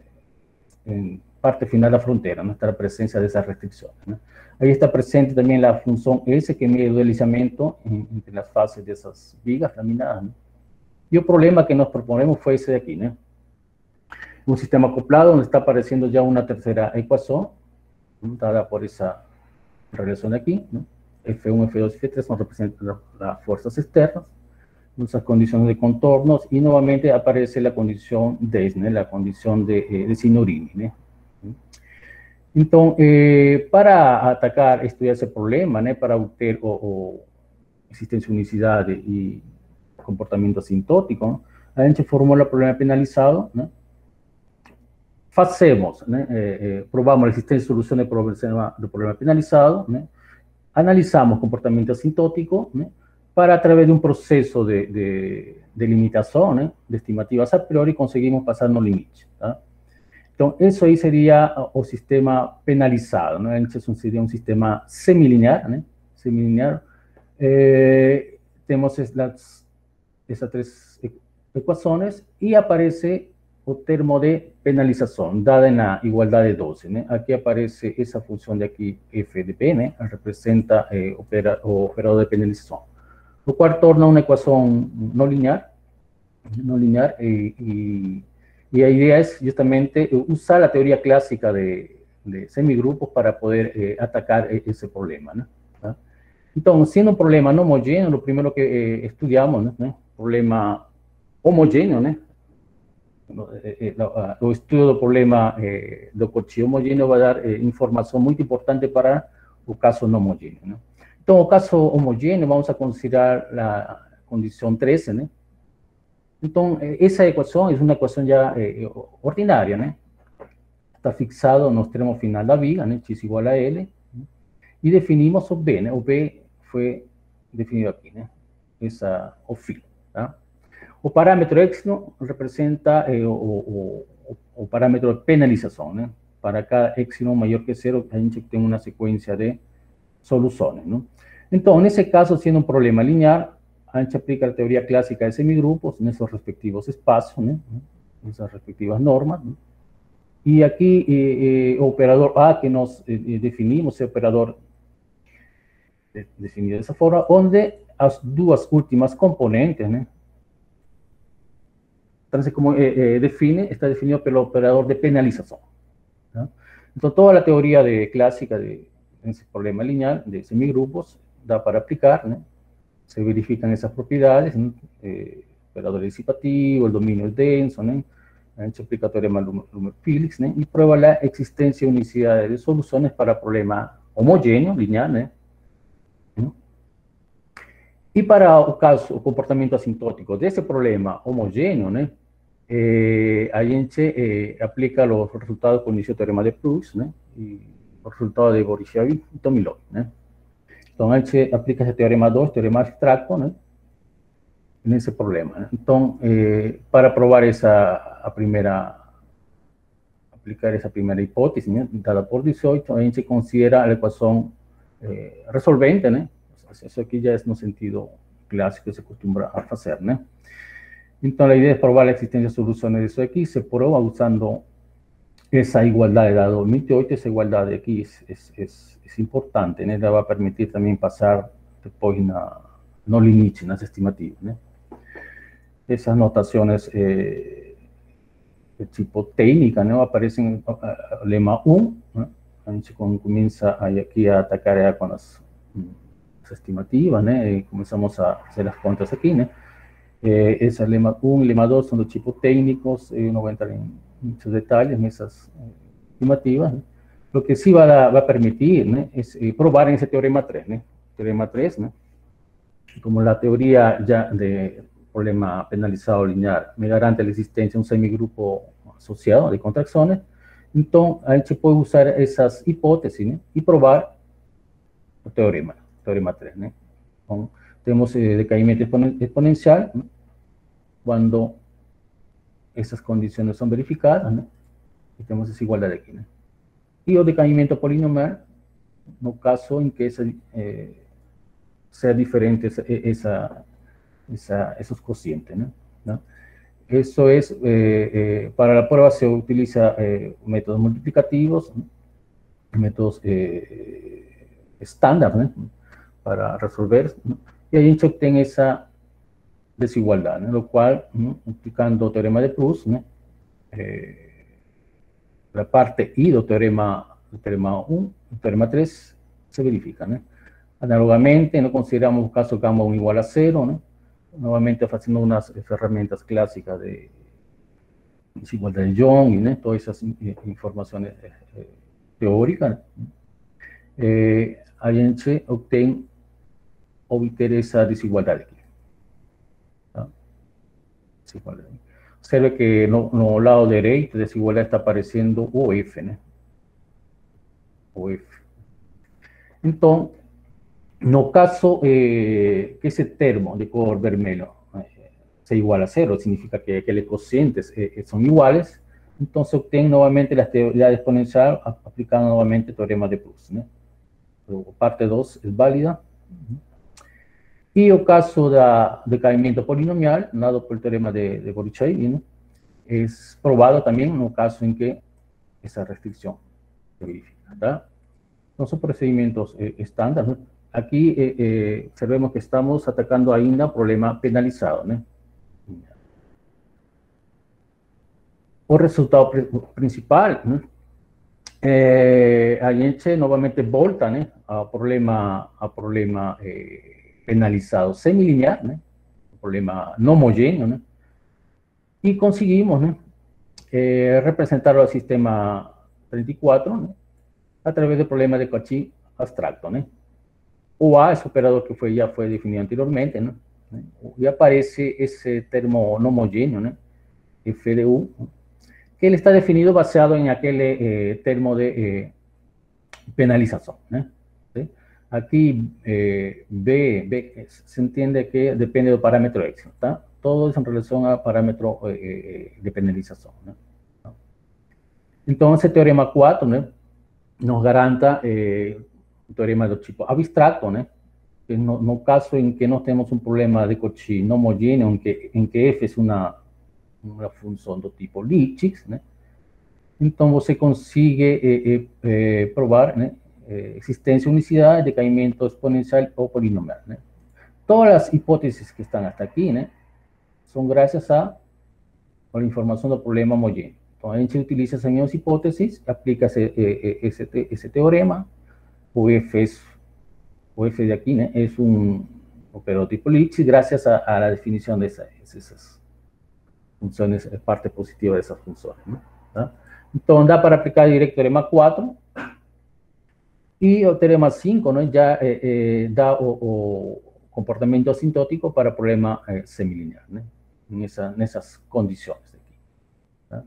en parte final de la frontera, ¿no? Está la presencia de esas restricciones, ¿no? Ahí está presente también la función S, que mide el deslizamiento entre las fases de esas vigas laminadas, ¿no? Y el problema que nos proponemos fue ese de aquí, ¿no? Un sistema acoplado donde está apareciendo ya una tercera ecuación, ¿no? Dada por esa relación de aquí, ¿no? F uno, F dos y F tres son representan las fuerzas externas, nuestras condiciones de contornos, y nuevamente aparece la condición D, ¿no? La condición de, eh, de Signorini, ¿no? Entonces, eh, para atacar, estudiar ese problema, ¿no? Para obtener o, o existencia de unicidad y comportamiento asintótico, ¿no? A gente formula el problema penalizado, ¿no? Hacemos, ¿no? eh, eh, probamos la existencia y solución del problema, del problema penalizado, ¿no? Analizamos comportamiento asintótico, ¿no? Para a través de un proceso de, de, de limitación, ¿no? De estimativas a priori, conseguimos pasar los límites, ¿no? Entonces, eso ahí sería el sistema penalizado, ¿no? Entonces, sería un sistema semilinear, ¿no? Semilinear. Eh, tenemos las, esas tres ecuaciones y aparece el termo de penalización, dada en la igualdad de doce, ¿no? Aquí aparece esa función de aquí, f de p, ¿no? Representa eh, opera, o operador de penalización, lo cual torna una ecuación no lineal, no lineal, eh, y, y la idea es justamente usar la teoría clásica de, de semigrupos para poder eh, atacar ese problema, ¿no? ¿Ah? Entonces, siendo un problema no homogéneo, lo primero que eh, estudiamos, ¿no? Problema homogéneo, ¿no? O estudio del problema eh, do coche homogéneo va a dar eh, información muy importante para el caso no homogéneo, ¿no? Entonces, el caso homogéneo vamos a considerar la condición trece, ¿no? Entonces, esa ecuación es una ecuación ya eh, ordinaria, ¿no? Está fixado en el extremo final de la viga, ¿no? X igual a L, ¿no? Y definimos o B, ¿no? O B fue definido aquí, ¿no? Esa, o φ, ¿no? O parámetro epsilon representa eh, o, o, o parámetro de penalización, ¿no? Para cada epsilon mayor que cero, a gente tiene una secuencia de soluciones, ¿no? Entonces, en ese caso, siendo un problema lineal, a gente aplica la teoría clásica de semigrupos en esos respectivos espacios, ¿no? En esas respectivas normas, ¿no? Y aquí, eh, eh, operador A, que nos eh, definimos, ese operador de, definido de esa forma, donde las dos últimas componentes, ¿no? Entonces, como eh, eh, define, está definido por el operador de penalización, ¿no? Entonces, toda la teoría de, clásica de ese problema lineal de semigrupos da para aplicar, ¿no? Se verifican esas propiedades, ¿no? Eh, operador disipativo, el dominio es denso, ¿no? A gente aplica el teorema Lumer-Phillips, ¿no? Y prueba la existencia de unicidades de soluciones para problemas homogéneos, lineales, ¿no? Y para el caso, el comportamiento asintótico de ese problema homogéneo, ¿no? Eh, a gente eh, aplica los resultados con inicio teorema de Proust, ¿no? Y los resultados de Borishev y Tomilov, ¿no? Entonces, a gente aplica ese teorema dos, teorema abstracto, ¿no? En ese problema, ¿no? Entonces, eh, para probar esa a primera, aplicar esa primera hipótesis, ¿no? Dada por dieciocho, a gente considera la ecuación eh, resolvente, ¿no? Eso aquí ya es un sentido clásico que se acostumbra a hacer, ¿no? Entonces, la idea es probar la existencia de soluciones de eso aquí. Se prueba usando esa igualdad de dado veintiocho. Esa igualdad de aquí es, es, es, es importante, ¿no? Le va a permitir también pasar después na, no limite, nas estimativas, ¿no? Esas notaciones eh, de tipo técnica, ¿no? Aparecen en el lema uno, ¿no? A gente comienza aquí a atacar ya con las, las estimativas, ¿no? Y comenzamos a hacer las cuentas aquí, ¿no? Eh, ese lema uno y lema dos son de tipo técnicos, eh, no voy a entrar en muchos detalles en esas eh, estimativas, ¿no? Lo que sí va a, va a permitir, ¿no? Es eh, probar en ese teorema tres, ¿no? Teorema tres, ¿no? Como la teoría ya de problema penalizado lineal me garante la existencia de un semigrupo asociado de contracciones, entonces ahí se puede usar esas hipótesis, ¿no? Y probar el teorema, teorema tres, ¿no? Con, tenemos eh, decaimiento exponencial, ¿no? Cuando esas condiciones son verificadas, ¿no? Y tenemos esa igualdad de aquí, ¿no? Y el decaimiento polinomial, en el caso en que ese, eh, sea diferente esa, esa, esa, esos cocientes, ¿no? ¿No? Eso es, eh, eh, para la prueba se utiliza eh, métodos multiplicativos, ¿no? Métodos eh, estándar, ¿no? Para resolver, ¿no? Y ahí se obtiene esa desigualdad, ¿no? Lo cual, ¿no? Aplicando teorema de Proust, ¿no? Eh, la parte I del teorema, del teorema uno, el teorema tres, se verifica, ¿no? Análogamente, no consideramos un caso gamma uno igual a cero, ¿no? Nuevamente haciendo unas herramientas clásicas de desigualdad de Young, ¿no? Todas esas informaciones eh, teóricas, ¿no? Eh, a gente obtiene obtener esa desigualdad aquí, ¿no? Desigualdad. Observe que no, no lado derecho de desigualdad está apareciendo O F, ¿no? O F. Entonces, no caso eh, que ese termo de color vermelho eh, sea igual a cero, significa que, que los cocientes eh, son iguales, entonces obtengo nuevamente la teoría exponencial aplicando nuevamente el teorema de Proust, ¿no? Parte dos es válida. Y el caso de decaimiento polinomial, dado por el teorema de, de Borishev, ¿no? Es probado también en el caso en que esa restricción se verifica, ¿verdad? No son procedimientos eh, estándar, ¿no? Aquí eh, eh, observemos que estamos atacando ainda un problema penalizado, ¿no? O resultado pr principal, ¿no? Eh, a gente nuevamente volta, ¿no? A problema, a problema eh, penalizado semilinear, ¿no? Un problema no homogéneo, ¿no? Y conseguimos, ¿no? Eh, representarlo al sistema treinta y cuatro, ¿no? A través del problema de Cauchy abstracto, ¿no? O A es operador que fue, ya fue definido anteriormente, ¿no? Y aparece ese termo no homogéneo, ¿no? F de U, ¿no? Que él está definido basado en aquel eh, termo de eh, penalización, ¿no? ¿Sí? Aquí eh, B, B se entiende que depende del parámetro X, ¿está? Todo es en relación al parámetro eh, de penalización, ¿no? Entonces, el teorema cuatro, ¿no? Nos garanta eh, un teorema de tipo abstracto, ¿no? Que no, no caso en que no tenemos un problema de Cauchy no homogéneo, en que, en que F es una, una función de tipo Lipschitz, ¿no? Entonces se consigue eh, eh, eh, probar, ¿no? eh, existencia de unicidad, decaimiento exponencial o polinomial, ¿no? Todas las hipótesis que están hasta aquí, ¿no? Son gracias a, a la información del problema homogéneo. Entonces se utiliza esas mismas hipótesis, aplica ese, eh, ese, ese teorema, O F, es, O F de aquí, ¿no? Es un operador tipo Lipschitz gracias a, a la definición de esa, esas funciones, parte positiva de esas funciones, ¿no? ¿Tá? Entonces, dá para aplicar directo o teorema cuatro, y el teorema cinco, ¿no? Ya eh, eh, da o, o comportamento asintótico para problema eh, semilinear, ¿no? En, esa, en esas condiciones de aquí. ¿Tá?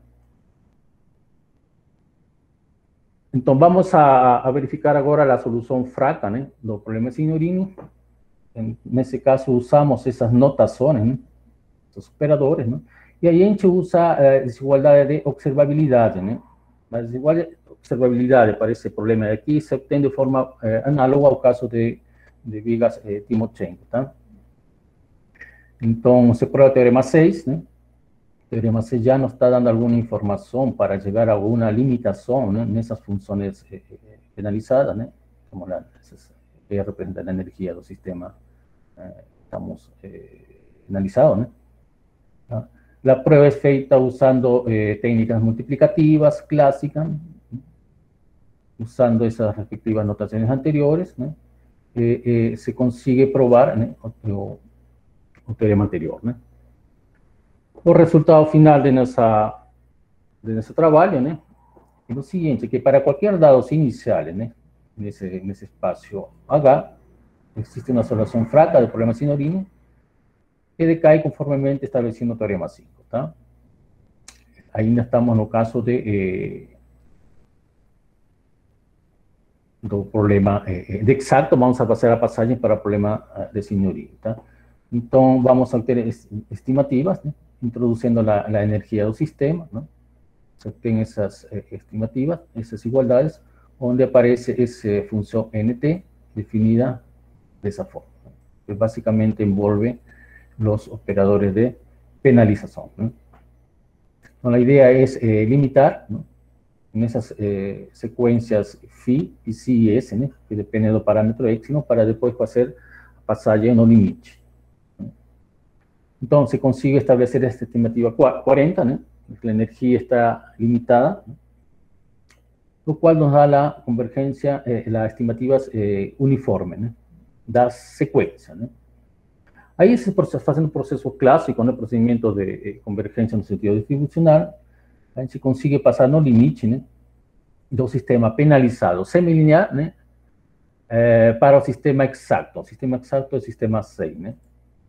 Entonces, vamos a, a verificar ahora la solución fraca, ¿no? Del problema signorino. En, en ese caso, usamos esas notaciones, ¿no? Esos operadores, ¿no? Y ahí a gente usa eh, desigualdad de observabilidad, ¿no? La desigualdad de observabilidad para ese problema de aquí se obtiene de forma eh, análoga al caso de, de Vigas eh, Timochenko, ¿tá? Entonces, se prueba el teorema seis, ¿no? El teorema seis ya nos está dando alguna información para llegar a alguna limitación, ¿no? En esas funciones eh, penalizadas, ¿no? Como la, esas, que representan la energía del sistema, eh, estamos eh, penalizados, ¿no? ¿Ah? La prueba es feita usando eh, técnicas multiplicativas clásicas, ¿no? Usando esas respectivas notaciones anteriores, ¿no? eh, eh, se consigue probar, ¿no? o, o teorema anterior, ¿no? O resultado final de, nuestra, de nuestro trabajo, ¿no? Es lo siguiente, que para cualquier dados iniciales, ¿no? en, ese, en ese espacio H, existe una solución fraca del problema signorino que decae conformemente estableciendo el teorema cinco, ¿tá? Ainda estamos en el caso de eh, do problema eh, de exacto. Vamos a pasar a pasaje para el problema de signorino, ¿tá? Entonces vamos a obtener estimativas, ¿no? Introduciendo la, la energía del sistema, ¿no? Se obtienen esas eh, estimativas, esas igualdades, donde aparece esa función nt definida de esa forma, ¿no? Que básicamente envuelve los operadores de penalización, ¿no? Bueno, la idea es eh, limitar, ¿no? En esas eh, secuencias phi y psi y s, ¿no? Que dependen del parámetro x, ¿no? Para después hacer pasaje no limite, ¿no? Entonces se consigue establecer esta estimativa cuarenta, ¿no? La energía está limitada, ¿no? Lo cual nos da la convergencia, eh, las estimativas eh, uniformes, ¿no? Da secuencia, ¿no? Ahí se está haciendo un proceso clásico, ¿no? Procedimiento de eh, convergencia en el sentido distribucional. Ahí se consigue pasar no limite, ¿no? Do sistema penalizado semilinear, ¿no? Eh, para el sistema exacto. El sistema exacto es el sistema seis, ¿no?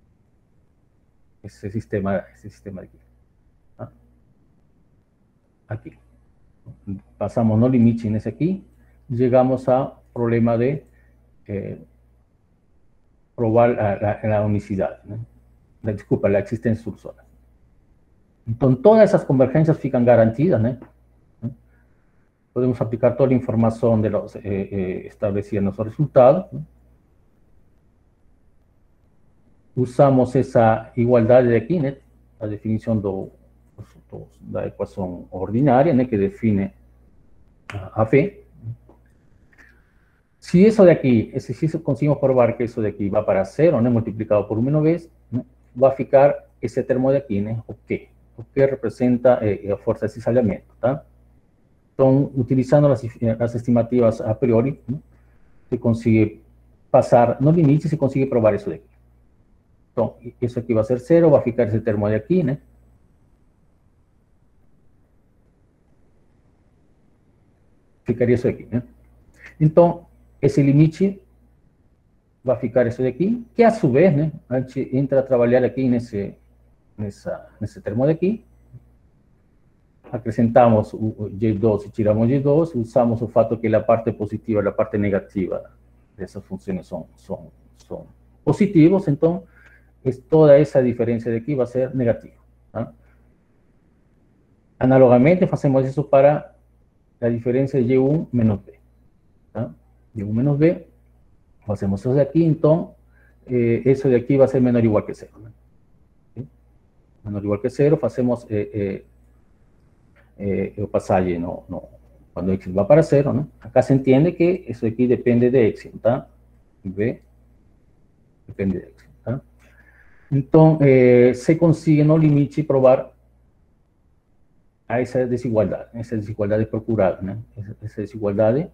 Ese sistema, ese sistema de aquí. ¿Ah? Aquí. Pasamos no limite en ese aquí. Llegamos a problema de eh, probar la, la, la unicidad, ¿no? La, disculpa, la existencia subsola. Entonces, todas esas convergencias fican garantidas, ¿no? Podemos aplicar toda la información de los eh, eh, establecida en los resultados, ¿no? Usamos esa igualdad de aquí, ¿no? La definición de la ecuación ordinaria, ¿no? Que define a V. Si eso de aquí, es decir, si conseguimos probar que eso de aquí va para cero, ¿no? Multiplicado por un menos B, ¿no? Va a ficar ese termo de aquí, ¿no? O qué, o qué representa eh, la fuerza de cizallamiento, ¿tá? Entonces, utilizando las, las estimativas a priori, ¿no? Se consigue pasar, no límites, se consigue probar eso de aquí. Entonces, eso aquí va a ser cero, va a ficar ese termo de aquí, ¿no? Ficaría eso de aquí, ¿no? Entonces, ese limite va a ficar eso de aquí, que a su vez, ¿no? A gente entra a trabajar aquí en ese, en esa, en ese termo de aquí. Acrescentamos y dos y tiramos y dos, usamos el fato que la parte positiva y la parte negativa de esas funciones son, son, son positivos, entonces es toda esa diferencia de aquí va a ser negativa, ¿no? Análogamente hacemos eso para la diferencia de y uno menos b, ¿no? y uno menos b, hacemos eso de aquí, entonces eh, eso de aquí va a ser menor o igual que cero, ¿no? ¿Sí? Menor o igual que cero, hacemos eh, eh, Eh, el pasaje no, no, cuando x va para cero, ¿no? Acá se entiende que eso aquí depende de x, ¿tá? Y b depende de x, ¿tá? Entonces, eh, se consigue no limite probar a esa desigualdad, esa desigualdad procurada, ¿no? Esa, esa desigualdad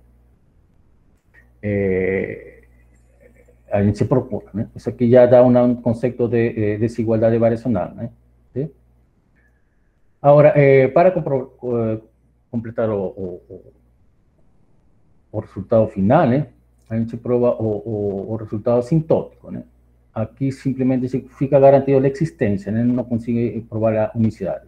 eh, a gente se procura, ¿no? Eso aquí ya da una, un concepto de eh, desigualdad variacional, ¿no? ¿Sí? Agora, eh, para compro, eh, completar o, o, o resultado final, né, a gente prova o, o, o resultado assintótico, né? Aqui simplesmente fica garantido a existência, né? Não consegue provar a unicidade.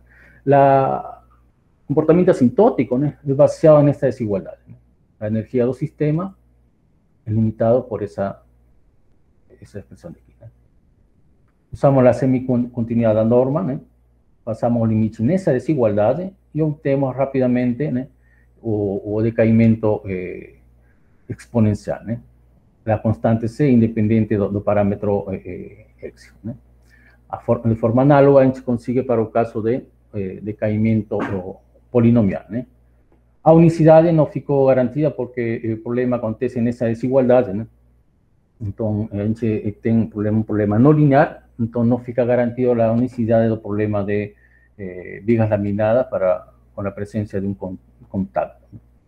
O comportamento assintótico, né, é baseado nessa desigualdade, né? A energia do sistema é limitada por essa, essa expressão aqui, né? Usamos a semicontinuidade da norma, né? Passamos o limite nessa desigualdade e obtemos rapidamente, né, o, o decaimento eh, exponencial, né? A constante C independente do, do parâmetro eh, X, né? A for, de forma análoga, a gente consegue para o caso de eh, decaimento polinomial, né? A unicidade não ficou garantida porque o problema acontece nessa desigualdade, né? Então, a gente tem um problema, um problema não linear, então não fica garantido a unicidade do problema de eh, vigas laminadas para, com a presença de um contato.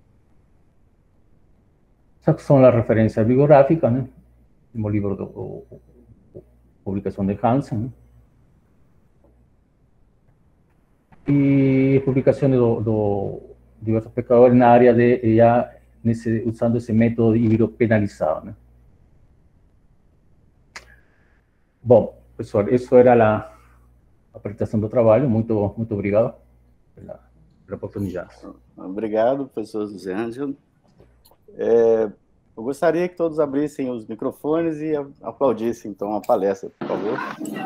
Essas são as referências bibliográficas, né? No livro da publicação de Hansen, né? E publicações do, do diversos pescadores na área de, já nesse, usando esse método híbrido penalizado, né? Bom, pessoal, isso era a apresentação do trabalho. Muito, muito obrigado pela, pela oportunidade. Obrigado, professor José Ângelo. É, eu gostaria que todos abrissem os microfones e aplaudissem, então, a palestra, por favor.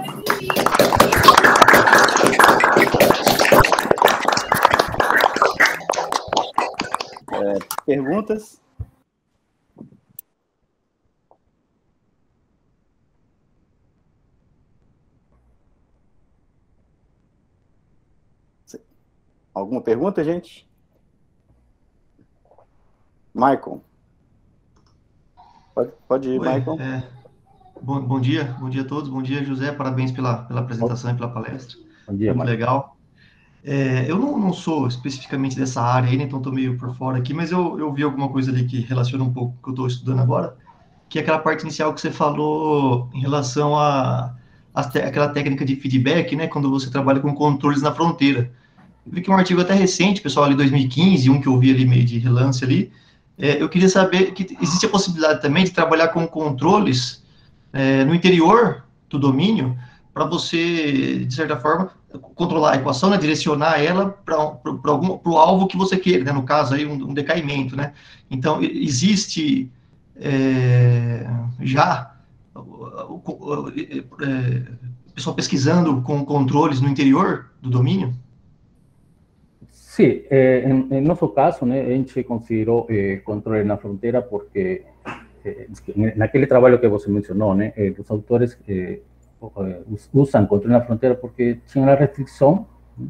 É, perguntas? Alguma pergunta, gente? Michael. Pode, pode ir, Oi, Michael. É, bom, bom dia, bom dia a todos, bom dia, José, parabéns pela, pela apresentação e pela palestra. Bom dia, muito Michael. legal. É, eu não, não sou especificamente dessa área ainda, então estou meio por fora aqui, mas eu, eu vi alguma coisa ali que relaciona um pouco com o que eu estou estudando agora, que é aquela parte inicial que você falou em relação a, a te, aquela técnica de feedback, né, quando você trabalha com controles na fronteira. Eu vi que um artigo até recente, pessoal, ali dois mil e quinze, um que eu vi ali meio de relance ali, é, eu queria saber que existe a possibilidade também de trabalhar com controles é, no interior do domínio, para você, de certa forma, controlar a equação, né, direcionar ela para o alvo que você queira, né, no caso aí um, um decaimento, né? Então, existe é, já o, o, é, pessoal pesquisando com controles no interior do domínio? Sim, eh, en, en nuestro caso, né, a gente considerou eh, controle na fronteira porque eh, naquele trabalho que você mencionou, né, eh, os autores eh, usam controle na fronteira porque tinha a restrição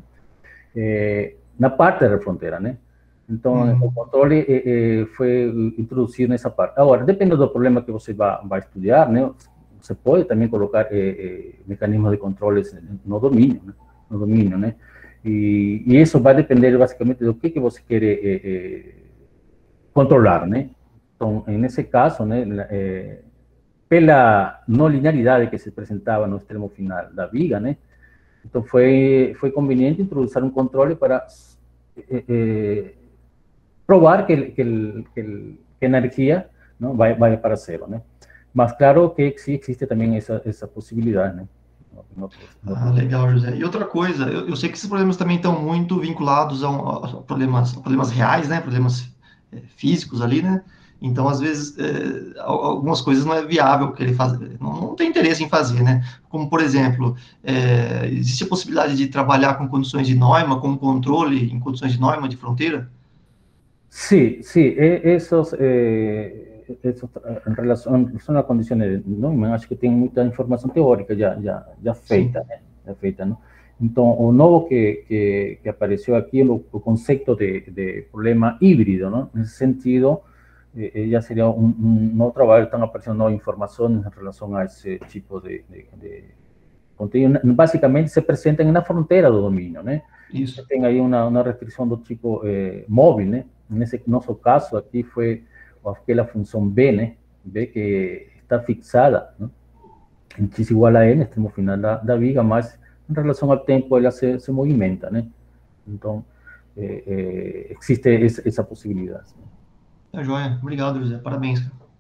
eh, na parte da fronteira, né? Então, uhum. o controle eh, eh, foi introduzido nessa parte. Agora, dependendo do problema que você vai, vai estudar, né, você pode também colocar eh, eh, mecanismos de controles no domínio, né, no domínio, né? E, e isso vai depender basicamente do que, que você quer eh, eh, controlar, né? Então, nesse caso, né, eh, pela não linearidade que se apresentava no extremo final da viga, né? Então, foi, foi conveniente introduzir um controle para eh, eh, provar que, que, que, que a energia não vai, vai para zero, né? Mas, claro que sim, existe também essa, essa possibilidade, né? Ah, legal, José. E outra coisa, eu, eu sei que esses problemas também estão muito vinculados a, um, a problemas, a problemas reais, né? Problemas é, físicos ali, né? Então, às vezes, é, algumas coisas não é viável que ele faz, não, não tem interesse em fazer, né? Como, por exemplo, é, existe a possibilidade de trabalhar com condições de Neumann, com controle em condições de Neumann de fronteira? Sim, sim. Esses, eh, esos, em relação às condições de Neumann, acho que tem muita informação teórica já, já, já feita, né? Já feita, não? Então, o novo que, que, que apareceu aqui é o, o conceito de, de problema híbrido, não? Nesse sentido, eh, já seria um, um novo trabalho, estão aparecendo novas informações em relação a esse tipo de, de, de conteúdo. Basicamente, se apresentam na fronteira do domínio, né? Isso. Tem aí uma, uma restrição do tipo eh, móvel, né? Nesse nosso caso, aqui foi aquela função B, né? B que está fixada, né? Em x igual a n, extremo final da, da viga, mas em relação ao tempo ela se, se movimenta, né? Então, é, é, existe essa, essa possibilidade. É joia. Obrigado, José. Parabéns.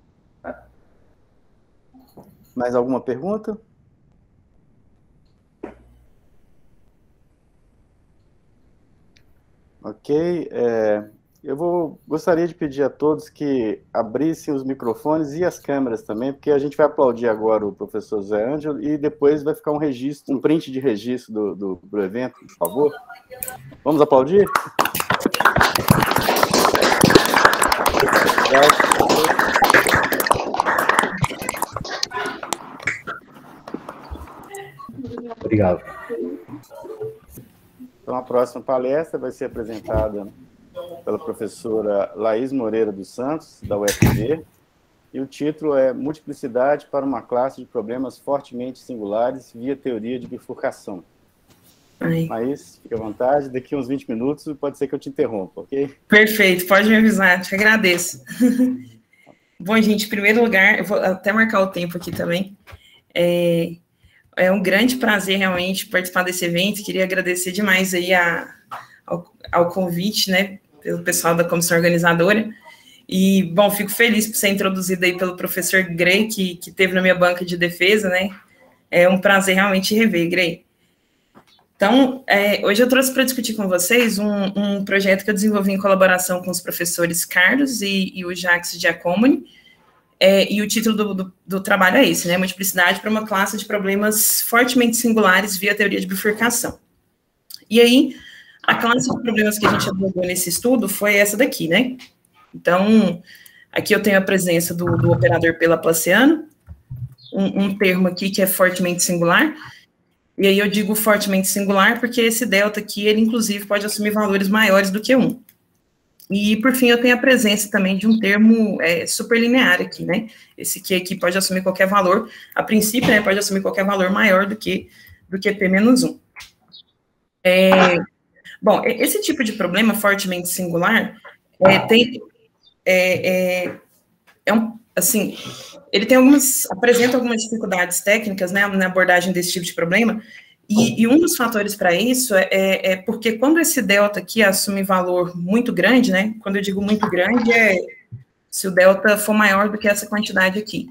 Mais alguma pergunta? Ok. É, eu vou, gostaria de pedir a todos que abrissem os microfones e as câmeras também, porque a gente vai aplaudir agora o professor José Ângelo e depois vai ficar um registro, um print de registro do, do, do evento, por favor. Vamos aplaudir? Obrigado. Então, a próxima palestra vai ser apresentada pela professora Laís Moreira dos Santos, da U F V, e o título é Multiplicidade para uma classe de problemas fortemente singulares via teoria de bifurcação. Ai. Laís, fique à vontade, daqui a uns vinte minutos pode ser que eu te interrompa, ok? Perfeito, pode me avisar, te agradeço. Bom, gente, em primeiro lugar, eu vou até marcar o tempo aqui também. É... É um grande prazer, realmente, participar desse evento. Queria agradecer demais aí a, ao, ao convite, né, pelo pessoal da comissão organizadora. E, bom, fico feliz por ser introduzido aí pelo professor Grey, que, que teve na minha banca de defesa, né. É um prazer realmente rever, Grey. Então, é, hoje eu trouxe para discutir com vocês um, um projeto que eu desenvolvi em colaboração com os professores Carlos e, e o Jacques Giacomoni. É, e o título do, do, do trabalho é esse, né? Multiplicidade para uma classe de problemas fortemente singulares via teoria de bifurcação. E aí, a classe de problemas que a gente abordou nesse estudo foi essa daqui, né? Então, aqui eu tenho a presença do, do operador P laplaciano, um, um termo aqui que é fortemente singular, e aí eu digo fortemente singular porque esse delta aqui, ele inclusive pode assumir valores maiores do que um. E, por fim, eu tenho a presença também de um termo é, superlinear aqui, né? Esse Q aqui pode assumir qualquer valor, a princípio, né, pode assumir qualquer valor maior do que, do que P menos um. É, bom, esse tipo de problema fortemente singular é, tem, é, é, é um, assim, ele tem algumas, apresenta algumas dificuldades técnicas, né, na abordagem desse tipo de problema. E, e um dos fatores para isso é, é, é porque quando esse delta aqui assume valor muito grande, né? Quando eu digo muito grande, é se o delta for maior do que essa quantidade aqui.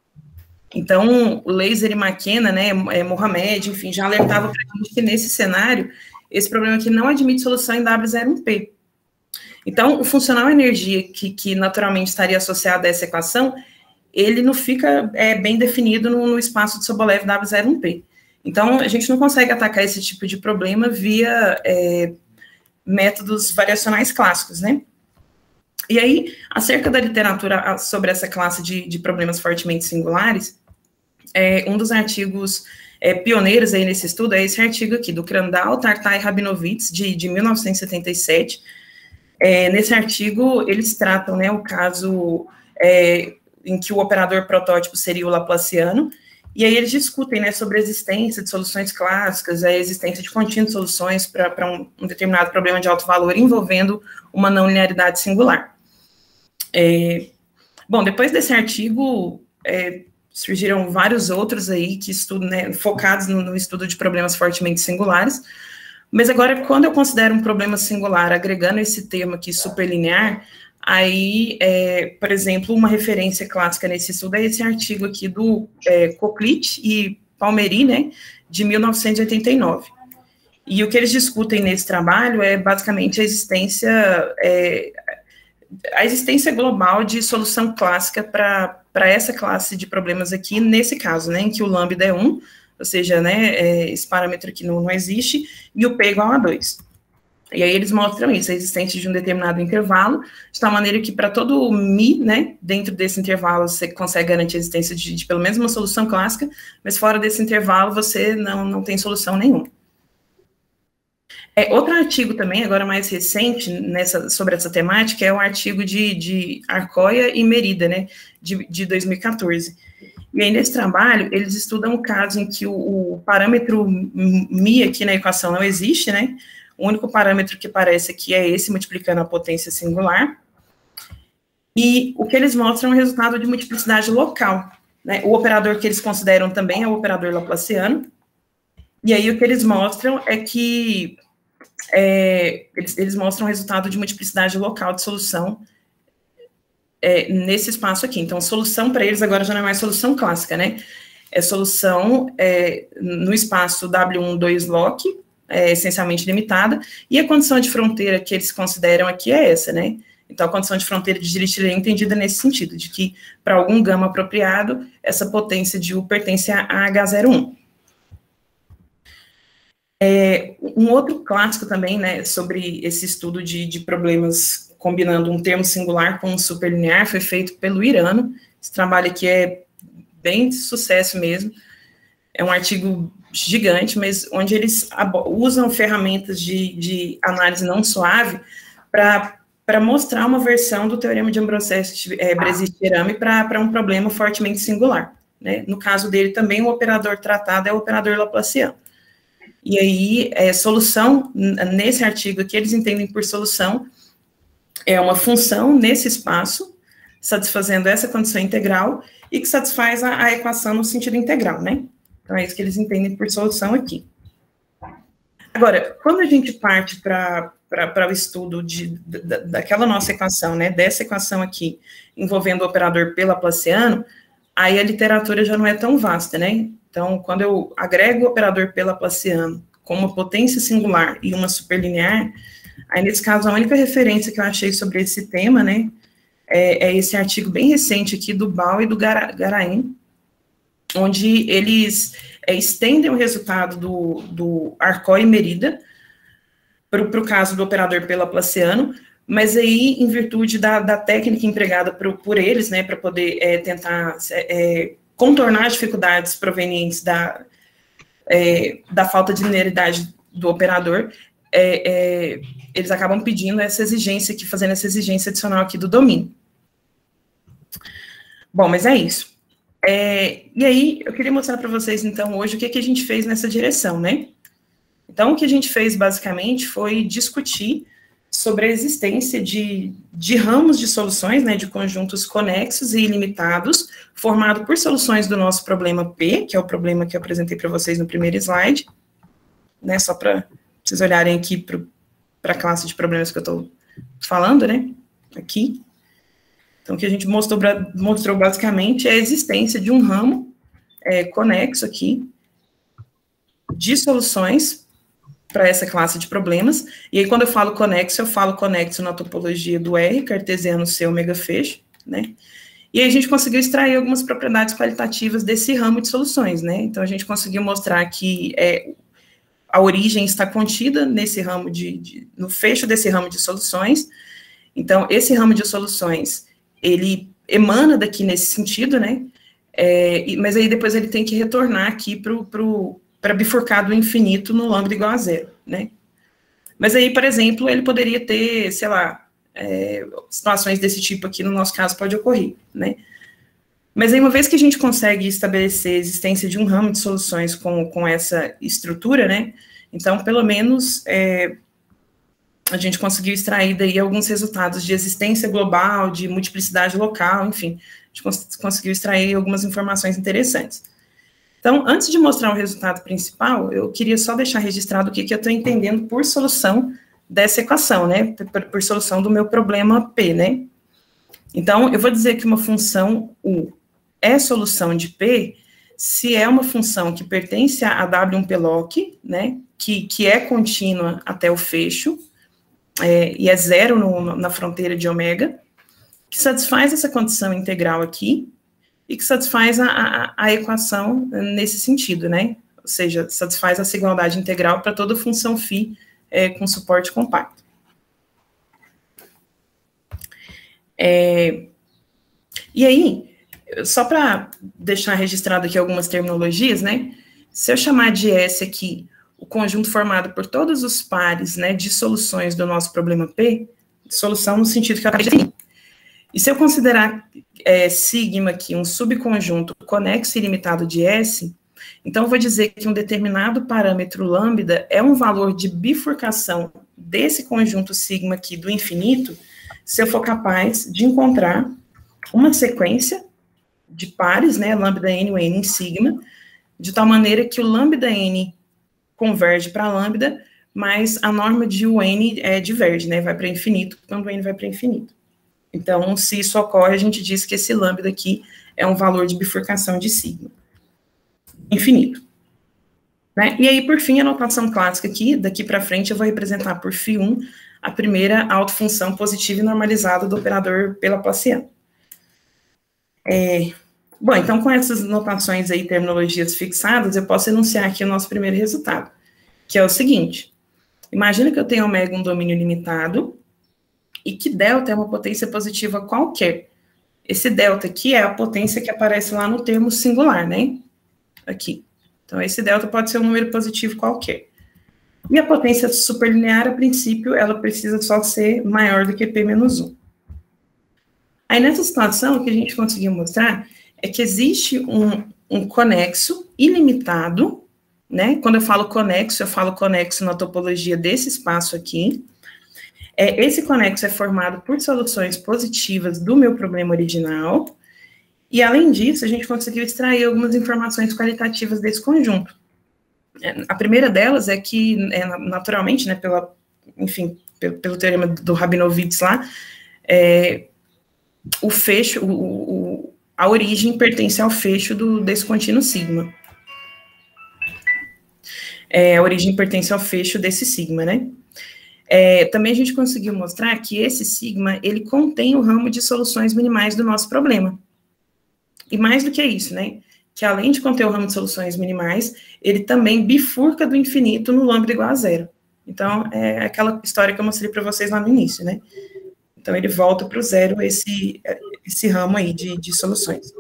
Então, o Laser e McKenna, né, é, Mohamed, enfim, já alertava para a gente que nesse cenário, esse problema aqui não admite solução em W zero um P. Então, o funcional energia que, que naturalmente estaria associado a essa equação, ele não fica é, bem definido no, no espaço de Sobolev W zero um P. Então, a gente não consegue atacar esse tipo de problema via é, métodos variacionais clássicos, né? E aí, acerca da literatura sobre essa classe de, de problemas fortemente singulares, é, um dos artigos é, pioneiros aí nesse estudo é esse artigo aqui, do Crandall, Tartar e Rabinovitz, de, de mil novecentos e setenta e sete. É, nesse artigo, eles tratam, né, o caso é, em que o operador protótipo seria o laplaciano. E aí eles discutem, né, sobre a existência de soluções clássicas, a existência de contínuas soluções para um, um determinado problema de alto valor envolvendo uma não linearidade singular. É, bom, depois desse artigo, é, surgiram vários outros aí que estudam, né, focados no, no estudo de problemas fortemente singulares, mas agora, quando eu considero um problema singular, agregando esse termo aqui superlinear, aí, é, por exemplo, uma referência clássica nesse estudo é esse artigo aqui do é, Coquelit e Palmeri, né, de mil novecentos e oitenta e nove. E o que eles discutem nesse trabalho é basicamente a existência, é, a existência global de solução clássica para essa classe de problemas aqui, nesse caso, né, em que o lambda é um, ou seja, né, é, esse parâmetro aqui não, não existe, e o P é igual a dois. E aí eles mostram isso, a existência de um determinado intervalo, de tal maneira que para todo Mi, né, dentro desse intervalo você consegue garantir a existência de, de pelo menos uma solução clássica, mas fora desse intervalo você não, não tem solução nenhuma. É, outro artigo também, agora mais recente, nessa, sobre essa temática, é o artigo de, de Arcoia e Merida, né, de, de dois mil e quatorze. E aí, nesse trabalho, eles estudam o caso em que o, o parâmetro Mi aqui na equação não existe, né, o único parâmetro que aparece aqui é esse, multiplicando a potência singular. E o que eles mostram é um resultado de multiplicidade local, né? O operador que eles consideram também é o operador laplaciano. E aí o que eles mostram é que é, eles, eles mostram o resultado de multiplicidade local de solução é, nesse espaço aqui. Então, solução para eles agora já não é mais solução clássica, né? É solução é, no espaço W um, dois loc, é, essencialmente limitada, e a condição de fronteira que eles consideram aqui é essa, né? Então, a condição de fronteira de Dirichlet é entendida nesse sentido, de que, para algum gama apropriado, essa potência de U pertence a H zero um. É, um outro clássico também, né, sobre esse estudo de, de problemas combinando um termo singular com um superlinear, foi feito pelo Irano. Esse trabalho aqui é bem de sucesso mesmo. É um artigo gigante, mas onde eles usam ferramentas de, de análise não suave para para mostrar uma versão do teorema de Ambrosese-Brézis-Thierry para um problema fortemente singular, né? No caso dele também, o operador tratado é o operador laplaciano. E aí, é, solução, nesse artigo aqui, eles entendem por solução, é uma função nesse espaço, satisfazendo essa condição integral, e que satisfaz a, a equação no sentido integral, né? Então, é isso que eles entendem por solução aqui. Agora, quando a gente parte para para o estudo de, da, daquela nossa equação, né, dessa equação aqui, envolvendo o operador P laplaciano, aí a literatura já não é tão vasta, né? Então, quando eu agrego o operador P laplaciano com uma potência singular e uma superlinear, aí, nesse caso, a única referência que eu achei sobre esse tema, né, é, é esse artigo bem recente aqui do Ball e do Garain, onde eles é, estendem o resultado do, do Arcoy e Merida para o caso do operador P laplaciano, mas aí, em virtude da, da técnica empregada por, por eles, né, para poder é, tentar é, contornar as dificuldades provenientes da, é, da falta de linearidade do operador, é, é, eles acabam pedindo essa exigência aqui, fazendo essa exigência adicional aqui do domínio. Bom, mas é isso. É, e aí, eu queria mostrar para vocês, então, hoje, o que, que a gente fez nessa direção, né? Então, o que a gente fez, basicamente, foi discutir sobre a existência de, de ramos de soluções, né, de conjuntos conexos e ilimitados, formado por soluções do nosso problema P, que é o problema que eu apresentei para vocês no primeiro slide, né, só para vocês olharem aqui para a classe de problemas que eu estou falando, né, aqui. Então, o que a gente mostrou, mostrou basicamente é a existência de um ramo é, conexo aqui, de soluções para essa classe de problemas, e aí quando eu falo conexo, eu falo conexo na topologia do R, cartesiano C, ômega fecho, né, e aí a gente conseguiu extrair algumas propriedades qualitativas desse ramo de soluções, né, então a gente conseguiu mostrar que é, a origem está contida nesse ramo de, de, no fecho desse ramo de soluções, então esse ramo de soluções, ele emana daqui nesse sentido, né, é, mas aí depois ele tem que retornar aqui para o para bifurcar do infinito no lambda igual a zero, né? Mas aí, por exemplo, ele poderia ter, sei lá, é, situações desse tipo aqui, no nosso caso, pode ocorrer, né? Mas aí, uma vez que a gente consegue estabelecer a existência de um ramo de soluções com, com essa estrutura, né? Então, pelo menos, é, a gente conseguiu extrair daí alguns resultados de existência global, de multiplicidade local, enfim, a gente cons conseguiu extrair algumas informações interessantes. Então, antes de mostrar o resultado principal, eu queria só deixar registrado o que, que eu estou entendendo por solução dessa equação, né, por, por solução do meu problema P, né. Então, eu vou dizer que uma função U é solução de P se é uma função que pertence a W um P loc, né, que, que é contínua até o fecho, é, e é zero no, na fronteira de ômega, que satisfaz essa condição integral aqui, e que satisfaz a, a, a equação nesse sentido, né? Ou seja, satisfaz essa igualdade integral para toda função φ é, com suporte compacto. É, e aí, só para deixar registrado aqui algumas terminologias, né? Se eu chamar de S aqui o conjunto formado por todos os pares, né, de soluções do nosso problema P, solução no sentido que eu acabei de definir. E se eu considerar é, sigma aqui um subconjunto conexo e ilimitado de S, então eu vou dizer que um determinado parâmetro lambda é um valor de bifurcação desse conjunto sigma aqui do infinito, se eu for capaz de encontrar uma sequência de pares, né, lambda n ou n em sigma, de tal maneira que o lambda n converge para lambda mas a norma de U N é, diverge, né, vai para infinito quando o N vai para infinito. Então, se isso ocorre, a gente diz que esse lambda aqui é um valor de bifurcação de sigma. Infinito. Né? E aí, por fim, a notação clássica aqui, daqui para frente, eu vou representar por φ um a primeira autofunção positiva e normalizada do operador Laplaciano. É, bom, então, com essas notações aí, terminologias fixadas, eu posso enunciar aqui o nosso primeiro resultado, que é o seguinte. Imagina que eu tenho ômega um domínio limitado e que delta é uma potência positiva qualquer. Esse delta aqui é a potência que aparece lá no termo singular, né? Aqui. Então, esse delta pode ser um número positivo qualquer. E a potência superlinear, a princípio, ela precisa só ser maior do que P menos um. Aí, nessa situação, o que a gente conseguiu mostrar é que existe um, um conexo ilimitado, né? Quando eu falo conexo, eu falo conexo na topologia desse espaço aqui. É, esse conexo é formado por soluções positivas do meu problema original, e, além disso, a gente conseguiu extrair algumas informações qualitativas desse conjunto. A primeira delas é que, é, naturalmente, né, pela, enfim, pelo, pelo teorema do Rabinovitz lá, é, o fecho, o, o, a origem pertence ao fecho do, desse contínuo sigma. É, a origem pertence ao fecho desse sigma, né? É, também a gente conseguiu mostrar que esse sigma, ele contém o ramo de soluções minimais do nosso problema. E mais do que isso, né? Que além de conter o ramo de soluções minimais, ele também bifurca do infinito no lambda igual a zero. Então, é aquela história que eu mostrei para vocês lá no início, né? Então, ele volta para o zero esse, esse ramo aí de, de soluções.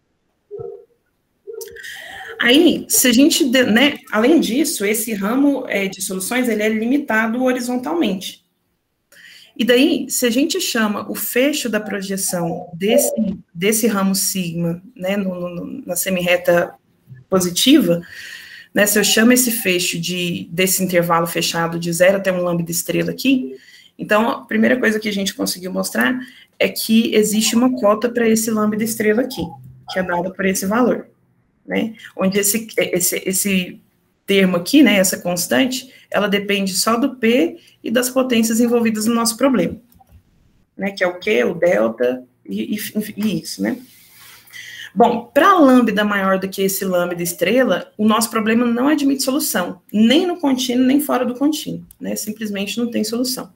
Aí, se a gente, né, além disso, esse ramo é, de soluções, ele é limitado horizontalmente. E daí, se a gente chama o fecho da projeção desse, desse ramo sigma, né, no, no, na semirreta positiva, né, se eu chamo esse fecho de, desse intervalo fechado de zero até um lambda estrela aqui, então, a primeira coisa que a gente conseguiu mostrar é que existe uma cota para esse lambda estrela aqui, que é dada por esse valor, né, onde esse, esse, esse termo aqui, né, essa constante, ela depende só do P e das potências envolvidas no nosso problema, né, que é o Q, o delta e, e, e isso, né. Bom, para lambda maior do que esse lambda estrela, o nosso problema não admite solução, nem no contínuo, nem fora do contínuo, né, simplesmente não tem solução.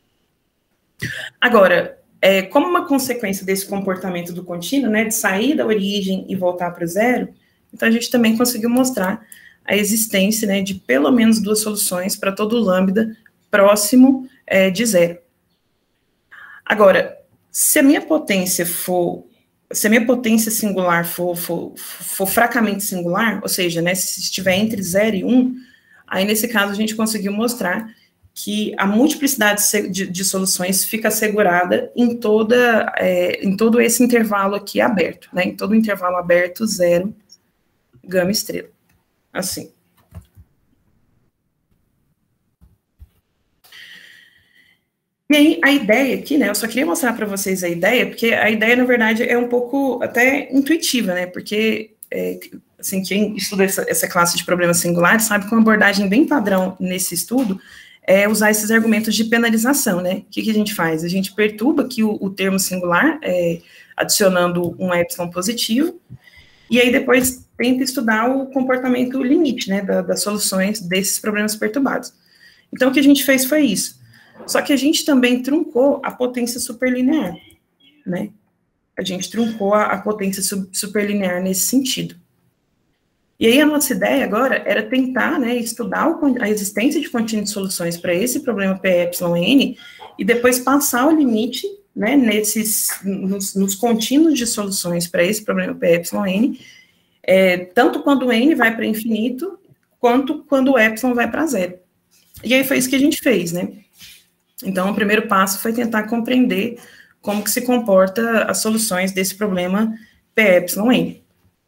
Agora, é, como uma consequência desse comportamento do contínuo, né, de sair da origem e voltar para o zero, então a gente também conseguiu mostrar a existência, né, de pelo menos duas soluções para todo lambda próximo é, de zero. Agora, se a minha potência for, se a minha potência singular for, for, for fracamente singular, ou seja, né, se estiver entre zero e um, aí nesse caso a gente conseguiu mostrar que a multiplicidade de, de soluções fica assegurada em, toda, é, em todo esse intervalo aqui aberto, né, em todo o intervalo aberto, zero, gama estrela. Assim. E aí, a ideia aqui, né, eu só queria mostrar para vocês a ideia, porque a ideia, na verdade, é um pouco até intuitiva, né, porque, é, assim, quem estuda essa, essa classe de problemas singulares sabe que uma abordagem bem padrão nesse estudo é usar esses argumentos de penalização, né, o que, que a gente faz? A gente perturba aqui o, o termo singular, é, adicionando um epsilon positivo, e aí depois tenta estudar o comportamento limite, né, da, das soluções desses problemas perturbados. Então, o que a gente fez foi isso. Só que a gente também truncou a potência superlinear, né? A gente truncou a, a potência sub, superlinear nesse sentido. E aí a nossa ideia agora era tentar, né, estudar o, a existência de contínuo de soluções para esse problema P epsilon N e depois passar o limite, né, nesses, nos, nos contínuos de soluções para esse problema P epsilon N, é, tanto quando o N vai para infinito, quanto quando o epsilon vai para zero. E aí foi isso que a gente fez, né? Então, o primeiro passo foi tentar compreender como que se comporta as soluções desse problema P epsilon N.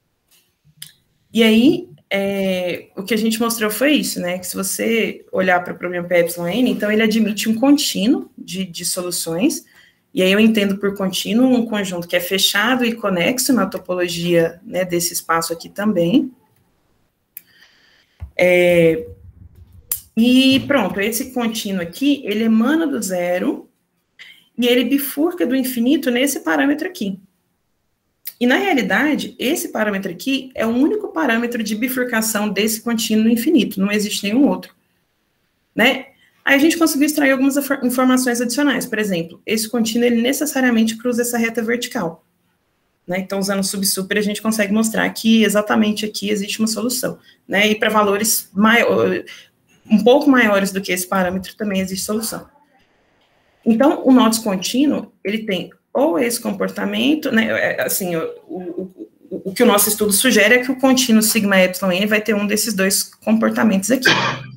E aí, é, o que a gente mostrou foi isso, né? Que se você olhar para o problema P epsilon N, então ele admite um contínuo de, de soluções, e aí eu entendo por contínuo um conjunto que é fechado e conexo na topologia, né, desse espaço aqui também. É, E pronto, esse contínuo aqui, ele emana do zero e ele bifurca do infinito nesse parâmetro aqui. E, na realidade, esse parâmetro aqui é o único parâmetro de bifurcação desse contínuo infinito, não existe nenhum outro, né? Aí a gente conseguiu extrair algumas informações adicionais. Por exemplo, esse contínuo, ele necessariamente cruza essa reta vertical, né? Então, usando o subsuper, a gente consegue mostrar que exatamente aqui existe uma solução, né? E para valores maiores, um pouco maiores do que esse parâmetro, também existe solução. Então, o nó descontínuo, ele tem ou esse comportamento, né, assim, o, o, o, o que o nosso estudo sugere é que o contínuo sigma epsilon n vai ter um desses dois comportamentos aqui.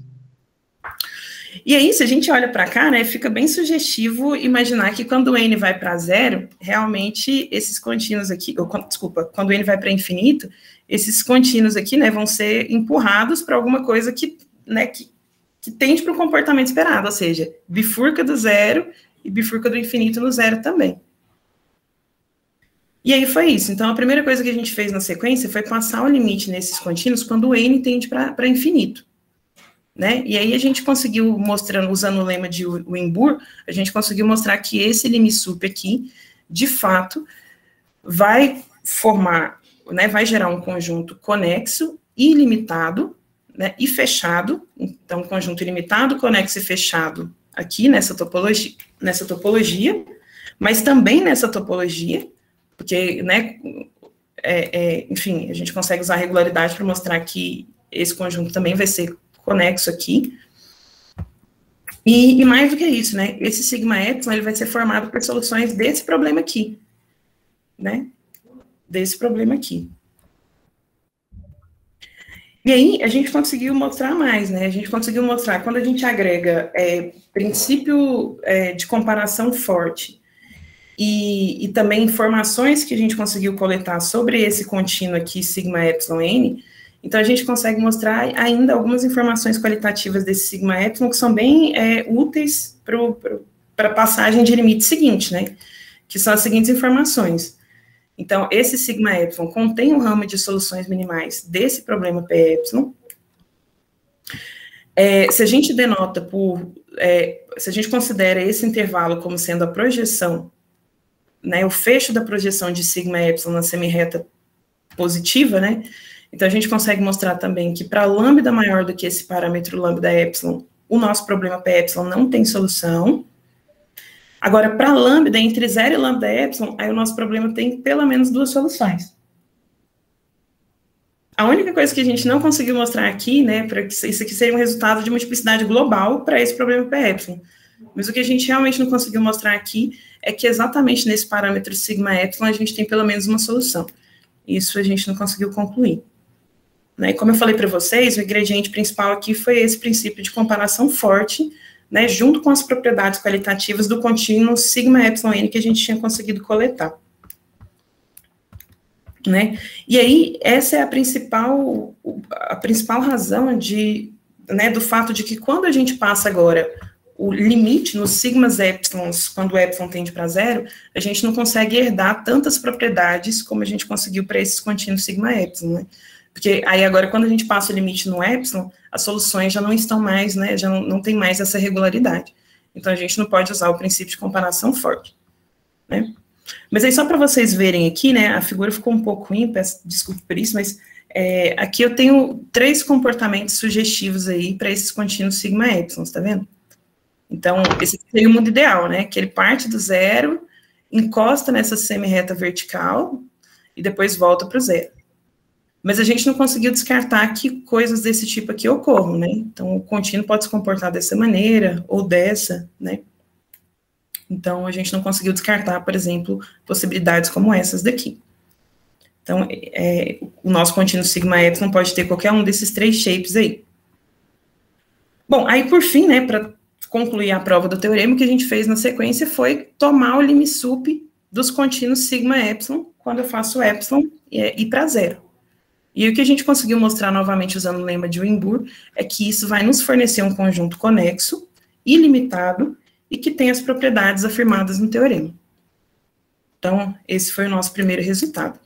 E aí, se a gente olha para cá, né, fica bem sugestivo imaginar que quando o n vai para zero, realmente esses contínuos aqui, ou, desculpa, quando o n vai para infinito, esses contínuos aqui, né, vão ser empurrados para alguma coisa que, né, que, que tende para o comportamento esperado, ou seja, bifurca do zero e bifurca do infinito no zero também. E aí foi isso. Então, a primeira coisa que a gente fez na sequência foi passar o limite nesses contínuos quando o n tende para infinito, né? E aí a gente conseguiu, mostrando, usando o lema de Wimbuhr, a gente conseguiu mostrar que esse limisup aqui, de fato, vai formar, né, vai gerar um conjunto conexo, ilimitado, né, e fechado. Então, um conjunto ilimitado, conexo e fechado aqui nessa topologia, nessa topologia, mas também nessa topologia, porque, né, é, é, enfim, a gente consegue usar a regularidade para mostrar que esse conjunto também vai ser conexo aqui. E, e mais do que isso, né, esse sigma epsilon, ele vai ser formado por soluções desse problema aqui, né, desse problema aqui. E aí, a gente conseguiu mostrar mais, né, a gente conseguiu mostrar, quando a gente agrega é, princípio é, de comparação forte, E, e também informações que a gente conseguiu coletar sobre esse contínuo aqui, sigma epsilon n, então a gente consegue mostrar ainda algumas informações qualitativas desse sigma epsilon que são bem é, úteis para a passagem de limite seguinte, né, que são as seguintes informações. Então, esse sigma epsilon contém um ramo de soluções minimais desse problema P epsilon. É, se a gente denota por, é, se a gente considera esse intervalo como sendo a projeção, né, o fecho da projeção de sigma epsilon na semirreta positiva, né, então a gente consegue mostrar também que para lambda maior do que esse parâmetro lambda epsilon, o nosso problema P epsilon não tem solução. Agora, para lambda, entre zero e lambda epsilon, aí o nosso problema tem pelo menos duas soluções. A única coisa que a gente não conseguiu mostrar aqui, né, para que isso aqui seria um resultado de multiplicidade global para esse problema P epsilon. Mas o que a gente realmente não conseguiu mostrar aqui é que exatamente nesse parâmetro sigma epsilon a gente tem pelo menos uma solução. Isso a gente não conseguiu concluir. Né? E como eu falei para vocês, o ingrediente principal aqui foi esse princípio de comparação forte, né, junto com as propriedades qualitativas do contínuo sigma epsilon n que a gente tinha conseguido coletar. Né? E aí, essa é a principal, a principal razão de, né, do fato de que quando a gente passa agora o limite nos sigmas epsilons, quando o epsilon tende para zero, a gente não consegue herdar tantas propriedades como a gente conseguiu para esses contínuos sigma epsilon, né? Porque aí agora, quando a gente passa o limite no epsilon, as soluções já não estão mais, né, já não, não tem mais essa regularidade. Então, a gente não pode usar o princípio de comparação forte, né? Mas aí, só para vocês verem aqui, né, a figura ficou um pouco ruim, peço desculpa por isso, mas é, aqui eu tenho três comportamentos sugestivos aí para esses contínuos sigma epsilon, tá vendo? Então, esse seria o mundo ideal, né? Que ele parte do zero, encosta nessa semirreta vertical e depois volta para o zero. Mas a gente não conseguiu descartar que coisas desse tipo aqui ocorram, né? Então, o contínuo pode se comportar dessa maneira ou dessa, né? Então, a gente não conseguiu descartar, por exemplo, possibilidades como essas daqui. Então, é, o nosso contínuo sigma epsilon pode ter qualquer um desses três shapes aí. Bom, aí, por fim, né, para concluir a prova do teorema, o que a gente fez na sequência foi tomar o limisup dos contínuos sigma epsilon, quando eu faço epsilon e ir para zero. E o que a gente conseguiu mostrar novamente usando o lema de Wimbuhr é que isso vai nos fornecer um conjunto conexo, ilimitado, e que tem as propriedades afirmadas no teorema. Então, esse foi o nosso primeiro resultado.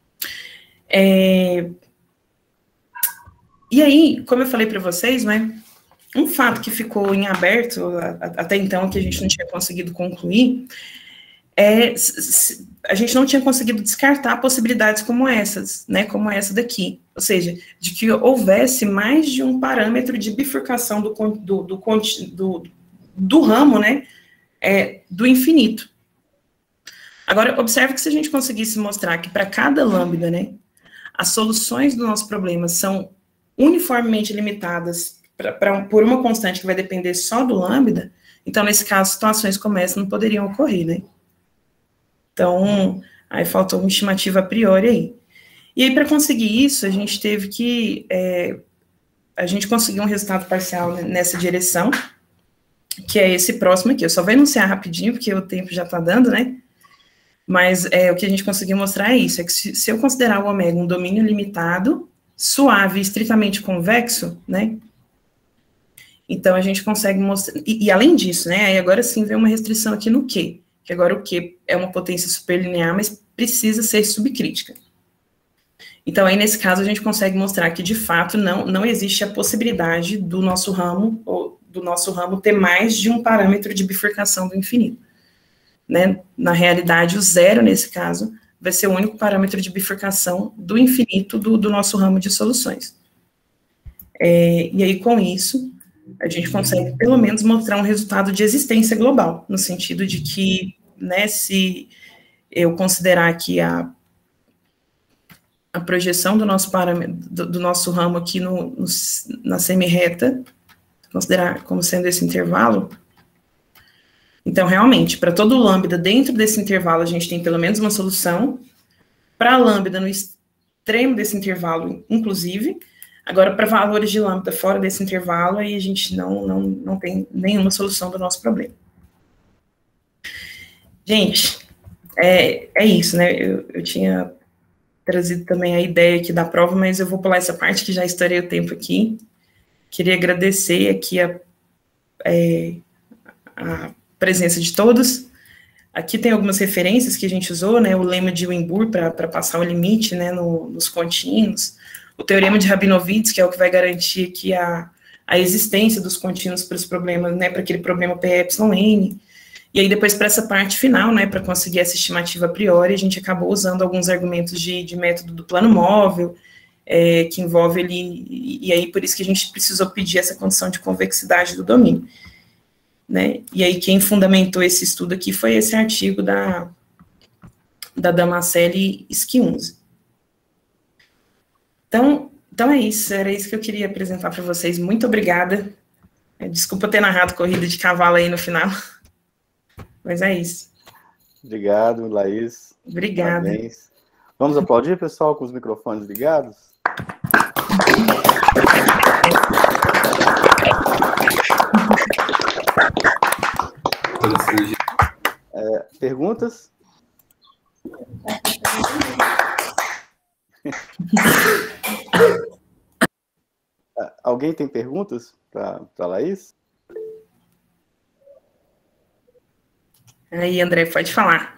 É... E aí, como eu falei para vocês, né, um fato que ficou em aberto, até então, que a gente não tinha conseguido concluir, é, a gente não tinha conseguido descartar possibilidades como essas, né, como essa daqui, ou seja, de que houvesse mais de um parâmetro de bifurcação do, do, do, do, do ramo, né, é, do infinito. Agora, observe que se a gente conseguisse mostrar que para cada lambda, né, as soluções do nosso problema são uniformemente limitadas pra, pra, por uma constante que vai depender só do lambda, então, nesse caso, situações como essa não poderiam ocorrer, né? Então, aí faltou uma estimativa a priori aí. E aí, para conseguir isso, a gente teve que, é, a gente conseguiu um resultado parcial nessa direção, que é esse próximo aqui. Eu só vou enunciar rapidinho, porque o tempo já está dando, né? Mas é, o que a gente conseguiu mostrar é isso, é que se, se eu considerar o ômega um domínio limitado, suave e estritamente convexo, né? Então, a gente consegue mostrar... E, e além disso, né? Aí agora sim vem uma restrição aqui no Q, que agora o Q é uma potência superlinear, mas precisa ser subcrítica. Então, aí nesse caso, a gente consegue mostrar que, de fato, não, não existe a possibilidade do nosso ramo, ou do nosso ramo ter mais de um parâmetro de bifurcação do infinito. Né? Na realidade, o zero, nesse caso, vai ser o único parâmetro de bifurcação do infinito do, do nosso ramo de soluções. É, e aí, com isso, a gente consegue, pelo menos, mostrar um resultado de existência global, no sentido de que, né, se eu considerar aqui a, a projeção do nosso parâmetro, do, do nosso ramo aqui no, no, na semi-reta, considerar como sendo esse intervalo, então, realmente, para todo lambda dentro desse intervalo, a gente tem pelo menos uma solução. Para lambda no extremo desse intervalo, inclusive. Agora, para valores de lambda fora desse intervalo, aí a gente não, não, não tem nenhuma solução do nosso problema. Gente, é, é isso, né? Eu, eu tinha trazido também a ideia aqui da prova, mas eu vou pular essa parte que já estourei o tempo aqui. Queria agradecer aqui a... É, a presença de todos. Aqui tem algumas referências que a gente usou, né, o lema de Wimbuhr para passar o limite, né, no, nos contínuos, o teorema de Rabinovitz, que é o que vai garantir aqui a, a existência dos contínuos para os problemas, né, para aquele problema P epsilon N, e aí depois para essa parte final, né, para conseguir essa estimativa a priori, a gente acabou usando alguns argumentos de, de método do plano móvel, é, que envolve ali, e, e aí por isso que a gente precisou pedir essa condição de convexidade do domínio. Né? E aí quem fundamentou esse estudo aqui foi esse artigo da, da Damascelli e Schiunzi. Então, então é isso, era isso que eu queria apresentar para vocês. Muito obrigada. Desculpa ter narrado corrida de cavalo aí no final, mas é isso. Obrigado, Laís. Obrigada. Parabéns. Vamos aplaudir, pessoal, com os microfones ligados? É, perguntas? Alguém tem perguntas para a Laís? Aí, André, pode falar.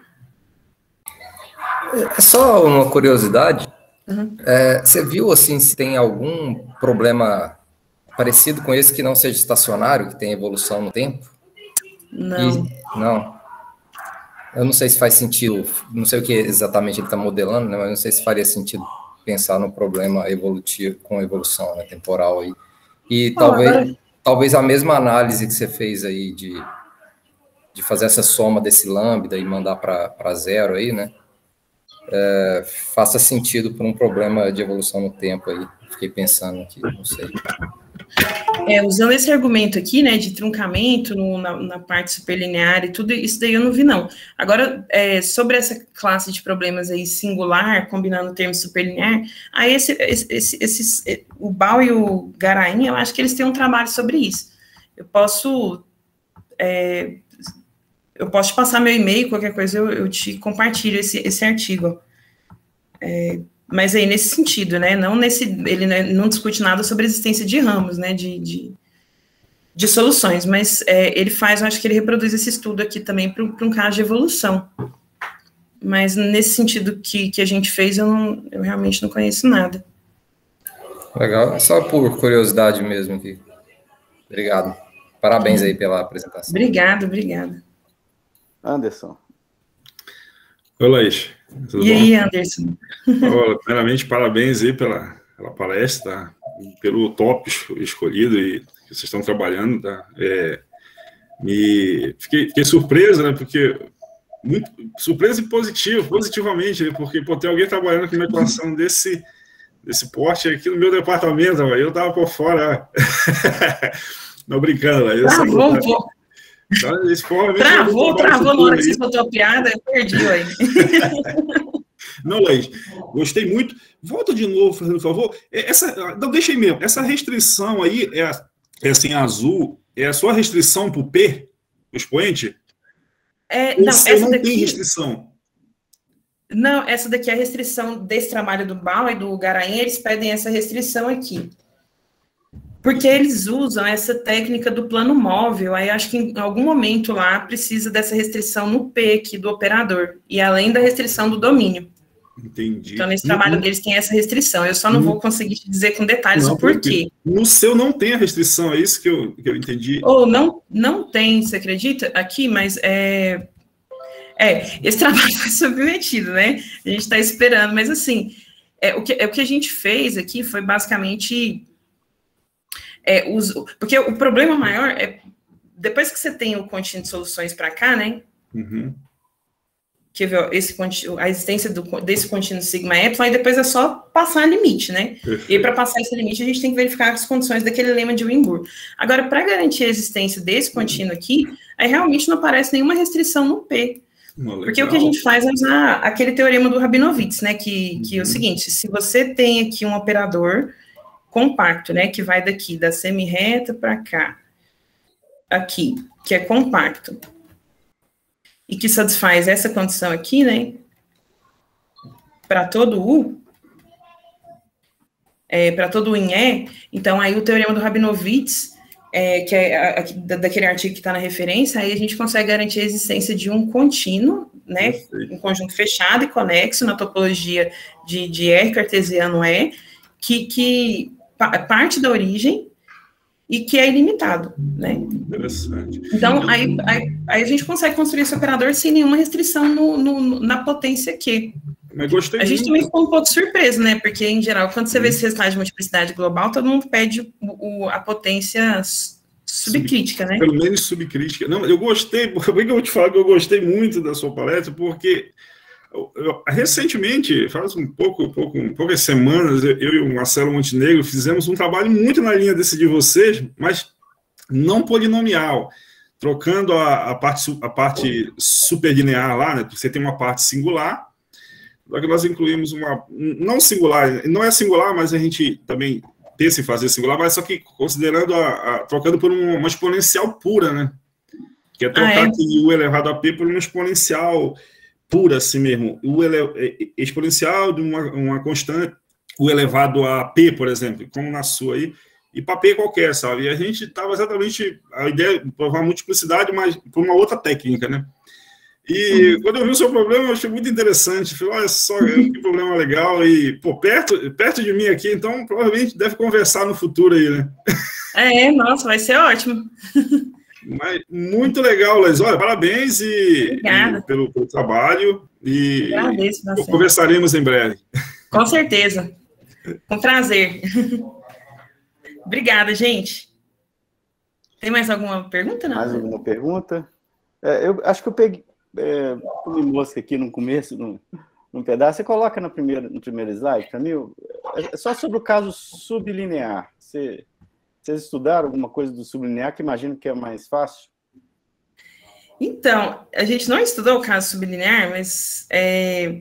É só uma curiosidade. Uhum. É, você viu, assim, se tem algum problema parecido com esse que não seja estacionário, que tem evolução no tempo? Não. E, não. Eu não sei se faz sentido, não sei o que exatamente ele está modelando, né, mas não sei se faria sentido pensar no problema evolutivo, com evolução, né, temporal aí. E ah, talvez, agora... talvez a mesma análise que você fez aí de, de fazer essa soma desse lambda e mandar para zero aí, né, é, faça sentido para um problema de evolução no tempo aí. Fiquei pensando aqui, não sei. É, usando esse argumento aqui, né, de truncamento no, na, na parte superlinear e tudo, isso daí eu não vi, não. Agora, é, sobre essa classe de problemas aí singular, combinando o termo superlinear, aí esse, esse, esse, esse, o Bal e o Garain, eu acho que eles têm um trabalho sobre isso. Eu posso, é, eu posso te passar meu e-mail, qualquer coisa eu, eu te compartilho esse, esse artigo. É, mas aí nesse sentido, né, não nesse, ele não discute nada sobre a existência de ramos, né, de, de, de soluções, mas é, ele faz, eu acho que ele reproduz esse estudo aqui também para um caso de evolução, mas nesse sentido que, que a gente fez, eu, não, eu realmente não conheço nada. Legal, só por curiosidade mesmo aqui. Obrigado. Parabéns aí pela apresentação. Obrigado, obrigado. Anderson. Oi, Laís. Tudo e bom? Aí, Anderson? Olá, primeiramente, parabéns aí pela, pela palestra, pelo tópico escolhido e que vocês estão trabalhando, tá? É, me, fiquei, fiquei surpreso, né? Porque muito surpresa e positivo, positivamente, né, porque pô, tem alguém trabalhando com uma equação desse, desse porte aqui no meu departamento, eu estava por fora. Não brincando, aí. Travou um pouco. Travou, travou na hora que você soltou a piada, eu perdi aí. Não, Laís, gostei muito. Volta de novo, fazendo por favor. Essa, não, deixa aí mesmo. Essa restrição aí, é, é assim, azul, é a sua restrição para o P, o expoente? É, não, essa não daqui, tem restrição? Não, essa daqui é a restrição desse trabalho do Bauer e do Garaim, eles pedem essa restrição aqui. Porque eles usam essa técnica do plano móvel, aí acho que em algum momento lá precisa dessa restrição no P aqui do operador, e além da restrição do domínio. Entendi. Então, nesse trabalho uhum. deles tem essa restrição, eu só não uhum. vou conseguir te dizer com detalhes não, o porquê. No seu não tem a restrição, é isso que eu, que eu entendi? Ou não, não tem, você acredita? Aqui, mas é... É, esse trabalho foi submetido, né? A gente está esperando, mas assim, é, o, que, é, o que a gente fez aqui foi basicamente... É, uso, porque o problema maior é, depois que você tem o contínuo de soluções para cá, né? Uhum. Que ó, esse, a existência do, desse contínuo sigma epsilon, aí depois é só passar limite, né? Perfeito. E para passar esse limite, a gente tem que verificar as condições daquele lema de Weinburg. Agora, para garantir a existência desse contínuo aqui, aí realmente não aparece nenhuma restrição no P. Oh, porque o que a gente faz é usar aquele teorema do Rabinowitz, né? Que, que uhum. é o seguinte, se você tem aqui um operador compacto, né, que vai daqui, da semirreta para cá, aqui, que é compacto, e que satisfaz essa condição aqui, né, para todo U, é, para todo U em E, então aí o teorema do Rabinowitz, é, que é a, a, daquele artigo que está na referência, aí a gente consegue garantir a existência de um contínuo, né, um conjunto fechado e conexo na topologia de, de R cartesiano E, que, que parte da origem e que é ilimitado, né? Interessante. Então, aí, aí, aí a gente consegue construir esse operador sem nenhuma restrição no, no, na potência Q. Mas gostei a gente muito. também ficou um pouco surpreso, né? Porque, em geral, quando você vê esse resultado de multiplicidade global, todo mundo pede o, o, a potência subcrítica, né? Pelo menos subcrítica. Não, eu gostei, por que eu vou te falar que eu gostei muito da sua palestra, porque... Eu, eu, recentemente, faz um pouco, um pouco, um poucas semanas, eu, eu e o Marcelo Montenegro fizemos um trabalho muito na linha desse de vocês, mas não polinomial, trocando a, a, parte, a parte superlinear lá, né? Você tem uma parte singular, só que nós incluímos uma, não singular, não é singular, mas a gente também pensa em fazer singular, mas só que considerando, a, a, trocando por uma, uma exponencial pura, né? Que é trocar ah, é? aqui U elevado a P por uma exponencial pura assim mesmo, o ele, exponencial de uma, uma constante, o elevado a P, por exemplo, como na sua aí, e para P qualquer, sabe? E a gente estava exatamente, a ideia de provar multiplicidade, mas por uma outra técnica, né? E uhum. quando eu vi o seu problema, eu achei muito interessante, falei, olha só, que problema legal, e, pô, perto, perto de mim aqui, então, provavelmente deve conversar no futuro aí, né? É, nossa, vai ser ótimo. Mas muito legal, Laís. Olha, parabéns e, e pelo, pelo trabalho. E agradeço, e conversaremos em breve. Com certeza. Com prazer. Obrigada, gente. Tem mais alguma pergunta? Não? Mais alguma pergunta? É, eu acho que eu peguei é, uma mosca aqui no começo, num, num pedaço. Você coloca no primeiro, no primeiro slide, para mim, é só sobre o caso sublinear. Você... Vocês estudaram alguma coisa do sublinear, que imagino que é mais fácil? Então, a gente não estudou o caso sublinear, mas é,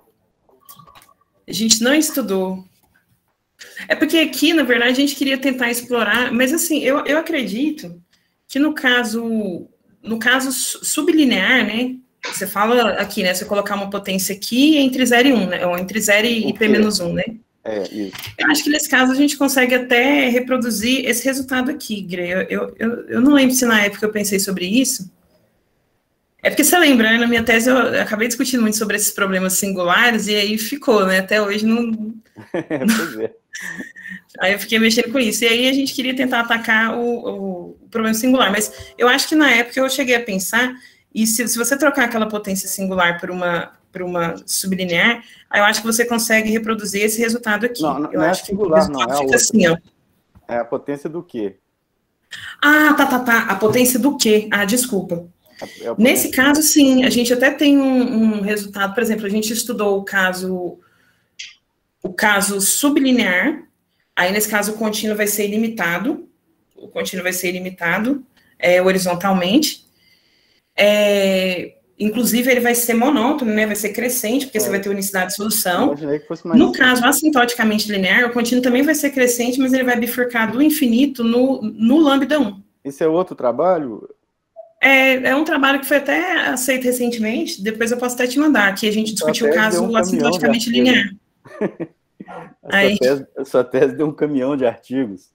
a gente não estudou. É porque aqui, na verdade, a gente queria tentar explorar, mas assim, eu, eu acredito que no caso, no caso sublinear, né, você fala aqui, né, você colocar uma potência aqui entre zero e um, né, ou entre zero e P menos um, né? É, isso. Eu acho que nesse caso a gente consegue até reproduzir esse resultado aqui, Grey. Eu, eu, eu, eu não lembro se na época eu pensei sobre isso, É porque você lembra, né? Na minha tese eu acabei discutindo muito sobre esses problemas singulares e aí ficou, né? Até hoje não... Pois é. Aí eu fiquei mexendo com isso. E aí a gente queria tentar atacar o, o problema singular. Mas eu acho que na época eu cheguei a pensar, e se, se você trocar aquela potência singular por uma, por uma sublinear, aí eu acho que você consegue reproduzir esse resultado aqui. Não, não, eu não acho é singular, não, é a outra. Assim, ó. É a potência do quê? Ah, tá, tá, tá. A potência do quê? Ah, desculpa. É Nesse caso, sim, a gente até tem um, um resultado, por exemplo, a gente estudou o caso, o caso sublinear, aí nesse caso o contínuo vai ser ilimitado, o contínuo vai ser ilimitado é, horizontalmente, é, inclusive ele vai ser monótono, né, vai ser crescente, porque é. você vai ter unicidade de solução. Imaginei que fosse mais no caso assintoticamente linear, o contínuo também vai ser crescente, mas ele vai bifurcar do infinito no, no lambda um. Isso é outro trabalho? É, é um trabalho que foi até aceito recentemente, depois eu posso até te mandar, que a gente discutiu o caso um assintoticamente linear. A sua, tese, a sua tese deu um caminhão de artigos.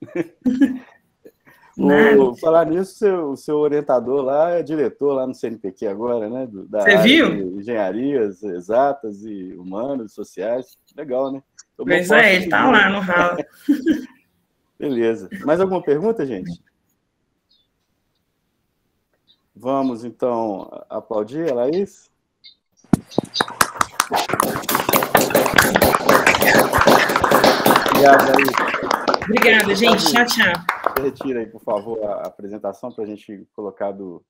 o, falar nisso, seu, o seu orientador lá é diretor lá no C N P Q agora, né? Do, da Você viu? De engenharias exatas e humanas, sociais. Legal, né? Tô pois é, ele tá lá no ralo. Beleza. Mais alguma pergunta, gente? Vamos, então, aplaudir a Laís? Obrigado, Laís. Obrigada, gente. Tchau, tchau. Retira aí, por favor, a apresentação para a gente colocar do...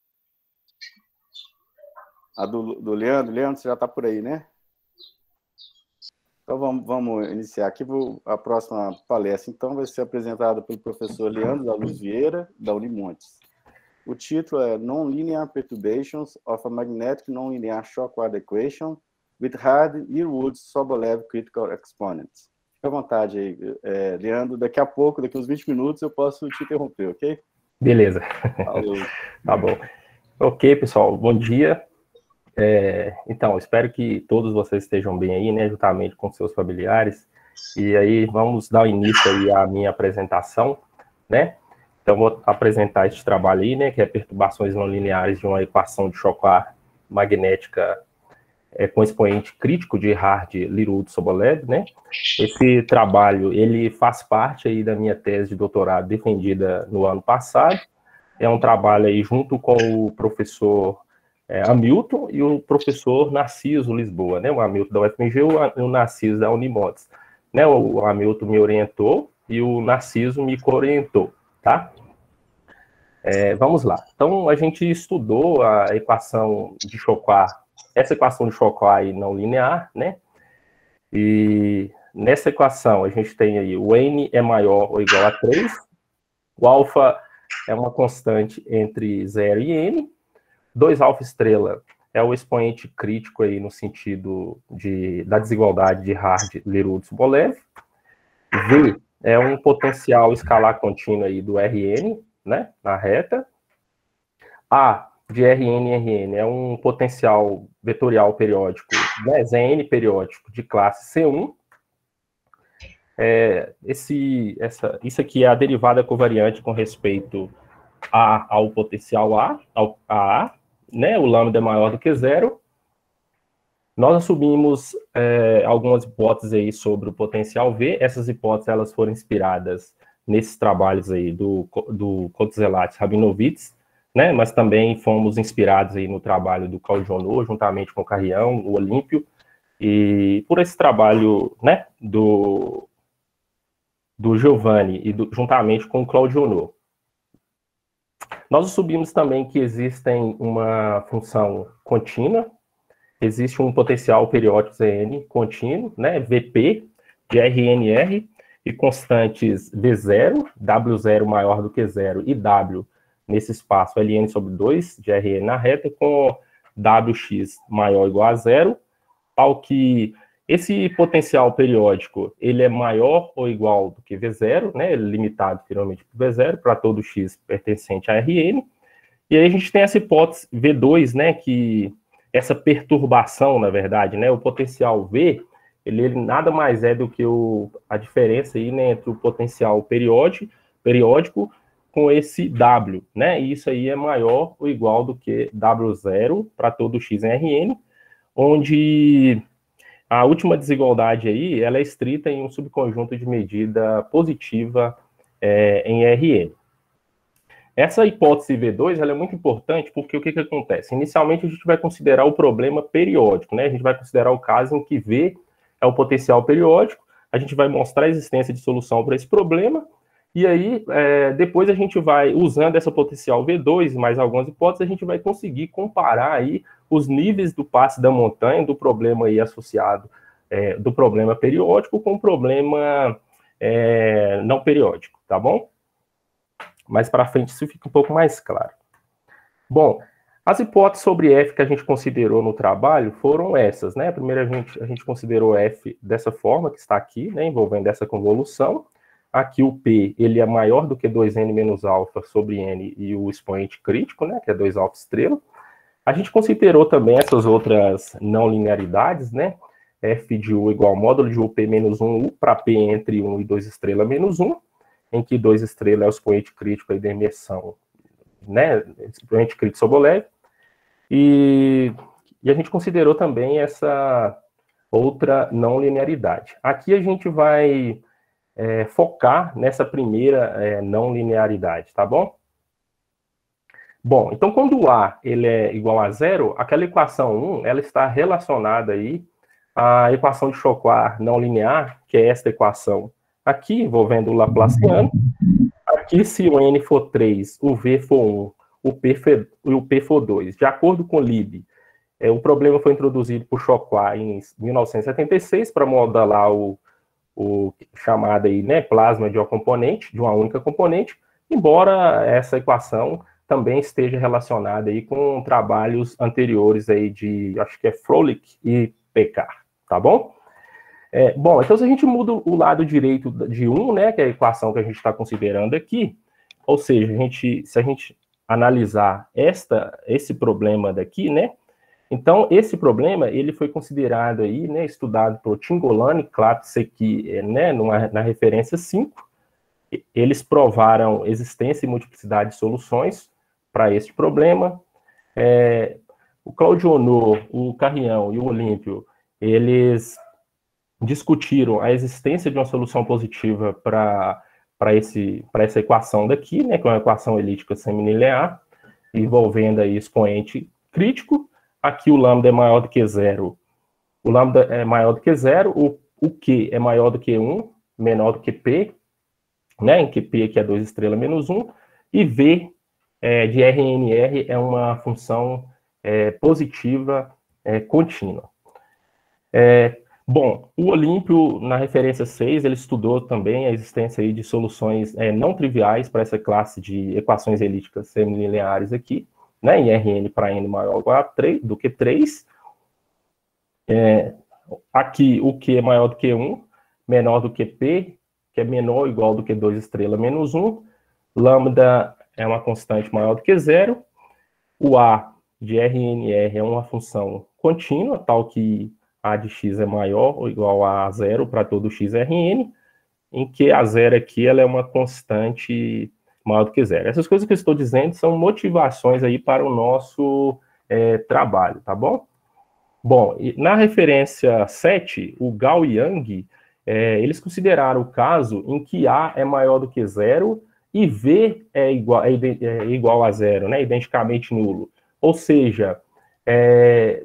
a do, do Leandro. Leandro, você já está por aí, né? Então, vamos, vamos iniciar aqui. A próxima palestra, então, vai ser apresentada pelo professor Leandro da Luz Vieira, da Unimontes. O título é Non-Linear Perturbations of a Magnetic Non-Linear Shockwave Equation with Hard Yearwood Sobolev Critical Exponents. Fique à vontade aí, é, Leandro. Daqui a pouco, daqui uns vinte minutos, eu posso te interromper, ok? Beleza. Tá bom. Ok, pessoal, bom dia. É, então, espero que todos vocês estejam bem aí, né, juntamente com seus familiares. E aí, vamos dar início aí à minha apresentação, né? Então, vou apresentar este trabalho aí, né, que é perturbações não lineares de uma equação de Shockwave magnética é, com expoente crítico de Hard-Littlewood-Sobolev, né? Esse trabalho, ele faz parte aí da minha tese de doutorado defendida no ano passado. É um trabalho aí junto com o professor é, Hamilton e o professor Narciso Lisboa, né? O Hamilton da U F M G e o Narciso da Unimontes. Né? O Hamilton me orientou e o Narciso me co-orientou. Tá? É, vamos lá. Então, a gente estudou a equação de Shockwave, essa equação de Shockwave não linear, né? E nessa equação, a gente tem aí o N é maior ou igual a três, o alfa é uma constante entre zero e N, dois alfa estrela é o expoente crítico aí no sentido de, da desigualdade de Hard-Littlewood-Sobolev, V é um potencial escalar contínuo aí do R N, né, na reta. A de R N e R N é um potencial vetorial periódico, né, Z N periódico de classe C um. É, esse, essa, isso aqui é a derivada covariante com respeito a, ao potencial A, ao, a A, né, o lambda é maior do que zero. Nós assumimos é, algumas hipóteses aí sobre o potencial V. Essas hipóteses elas foram inspiradas nesses trabalhos aí do, do Kotzelates Rabinovitz, né? Mas também fomos inspirados aí no trabalho do Claudio Honor, juntamente com o Carrião, o Olímpio, e por esse trabalho, né, do, do Giovanni, e do, juntamente com o Claudio Honor. Nós assumimos também que existem uma função contínua, existe um potencial periódico Z N contínuo, né, V P, de R N R, e constantes V zero, W zero maior do que zero, e W nesse espaço L N sobre dois, de R N na reta, com W x maior ou igual a zero, ao que esse potencial periódico, ele é maior ou igual do que V zero, né, ele é limitado finalmente por V zero, para todo x pertencente a R N, e aí a gente tem essa hipótese V dois, né, que essa perturbação, na verdade, né, o potencial V, ele, ele nada mais é do que o, a diferença aí, né, entre o potencial periódico, periódico com esse W, né? E isso aí é maior ou igual do que W zero para todo x em Rn, onde a última desigualdade aí, ela é estrita em um subconjunto de medida positiva é, em Rn. Essa hipótese V dois, ela é muito importante porque o que, que acontece? Inicialmente, a gente vai considerar o problema periódico, né? A gente vai considerar o caso em que V é o potencial periódico, a gente vai mostrar a existência de solução para esse problema, e aí, é, depois a gente vai, usando essa potencial V dois e mais algumas hipóteses, a gente vai conseguir comparar aí os níveis do passe da montanha, do problema aí associado, é, do problema periódico com o problema é, não periódico, tá bom? Mais para frente isso fica um pouco mais claro. Bom, as hipóteses sobre F que a gente considerou no trabalho foram essas, né? Primeiro a gente, a gente considerou F dessa forma, que está aqui, né? Envolvendo essa convolução. Aqui o P, ele é maior do que dois n menos alfa sobre n e o expoente crítico, né? Que é dois alfa estrela. A gente considerou também essas outras não linearidades, né? F de U igual ao módulo de U P menos um U para P entre um e dois estrela menos um, em que dois estrela é o expoente crítico aí da imersão, né? Expoente crítico Sobolev. E, e a gente considerou também essa outra não linearidade. Aqui a gente vai é, focar nessa primeira é, não linearidade, tá bom? Bom, então quando o A ele é igual a zero, aquela equação um, ela está relacionada aí à equação de Choquard não linear, que é esta equação aqui, envolvendo o Laplaciano. Aqui, se o N for três, o V for um, o P for, o P for dois. De acordo com o Lib, é, o problema foi introduzido por Choquard em mil novecentos e setenta e seis para modelar o, o chamado aí, né, plasma de uma componente, de uma única componente, embora essa equação também esteja relacionada aí com trabalhos anteriores aí de, acho que é Froelich e Pecard, tá bom? É, bom, então se a gente muda o lado direito de um, né, que é a equação que a gente está considerando aqui, ou seja, a gente, se a gente analisar esta, esse problema daqui, né, então esse problema, ele foi considerado aí, né, estudado por Cingolani, Clapes aqui, né, numa, na referência cinco, eles provaram existência e multiplicidade de soluções para este problema. É, o Claudio Honor, o Carrião e o Olímpio, eles discutiram a existência de uma solução positiva para para esse para essa equação daqui, né, que é uma equação elíptica semilinear, envolvendo aí expoente crítico. Aqui o lambda é maior do que zero. O lambda é maior do que zero, o, o Q é maior do que um, menor do que P, né, em que P aqui é dois estrela menos um, e V é, de R N R é uma função é, positiva é, contínua. É, Bom, o Olímpio, na referência seis, ele estudou também a existência aí de soluções é, não triviais para essa classe de equações elípticas semilineares aqui, né, em Rn para n maior ou igual a três, do que três. É, aqui, o Q é maior do que um, menor do que P, que é menor ou igual do que dois estrela menos um. Lambda é uma constante maior do que zero. O A de R N R é uma função contínua, tal que A de x é maior ou igual a zero para todo x R N, em que a zero aqui ela é uma constante maior do que zero. Essas coisas que eu estou dizendo são motivações aí para o nosso é, trabalho, tá bom? Bom, e na referência sete, o Gao e Yang, é, eles consideraram o caso em que A é maior do que zero e V é igual, é, é igual a zero, né, identicamente nulo. Ou seja, é,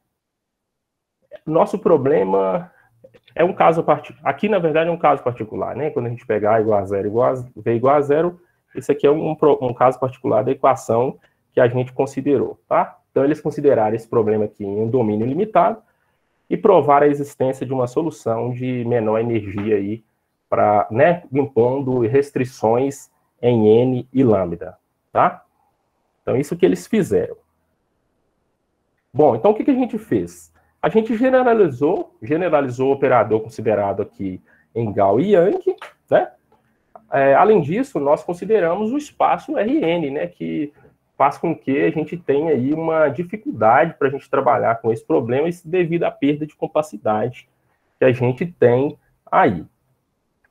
nosso problema é um caso particular. Aqui, na verdade, é um caso particular, né? Quando a gente pegar A igual a zero, igual a, V igual a zero, isso aqui é um, um caso particular da equação que a gente considerou, tá? Então, eles consideraram esse problema aqui em um domínio limitado e provaram a existência de uma solução de menor energia aí, para, né, impondo restrições em N e lambda, tá? Então, isso que eles fizeram. Bom, então, o que, que a gente fez? A gente generalizou, generalizou o operador considerado aqui em Gao e Yang, né? É, além disso, nós consideramos o espaço R N, né, que faz com que a gente tenha aí uma dificuldade para a gente trabalhar com esse problema, isso devido à perda de compacidade que a gente tem aí.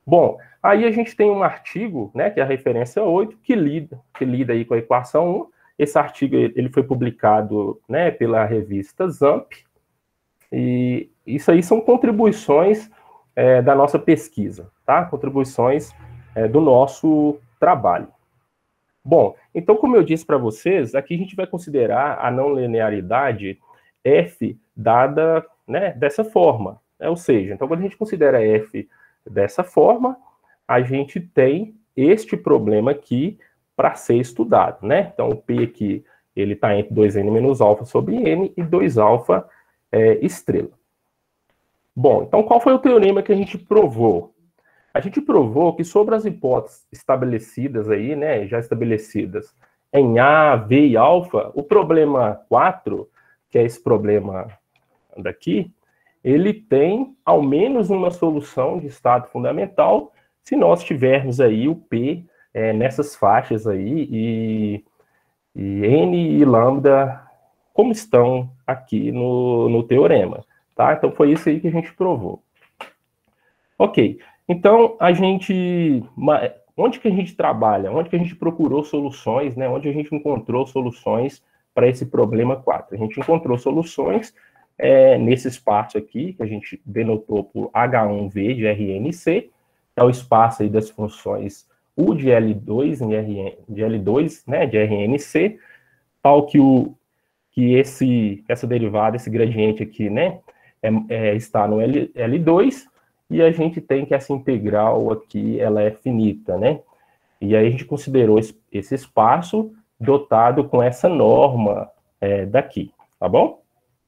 Bom, aí a gente tem um artigo, né, que é a referência oito, que lida, que lida aí com a equação um. Esse artigo ele foi publicado, né, pela revista Zamp, e isso aí são contribuições é, da nossa pesquisa, tá? Contribuições é, do nosso trabalho. Bom, então, como eu disse para vocês, aqui a gente vai considerar a não linearidade f dada, né, dessa forma. Né? Ou seja, então, quando a gente considera f dessa forma, a gente tem este problema aqui para ser estudado, né? Então, o P aqui, ele está entre dois n menos alfa sobre n e dois alfa é, estrela. Bom, então, qual foi o teorema que a gente provou? A gente provou que sobre as hipóteses estabelecidas aí, né, já estabelecidas em A, V e alfa, o problema quatro, que é esse problema daqui, ele tem ao menos uma solução de estado fundamental se nós tivermos aí o P é, nessas faixas aí e, e N e lambda como estão aqui no, no teorema, tá? Então foi isso aí que a gente provou. Ok. Então, a gente, onde que a gente trabalha? Onde que a gente procurou soluções, né? Onde a gente encontrou soluções para esse problema quatro? A gente encontrou soluções é, nesse espaço aqui, que a gente denotou por H um V de R N C, que é o espaço aí das funções U de L dois, em R N, de L dois, né, de R N C, tal que, o, que esse, essa derivada, esse gradiente aqui, né, é, é, está no L, L2, e a gente tem que essa integral aqui, ela é finita, né? E aí a gente considerou esse, esse espaço dotado com essa norma é, daqui, tá bom?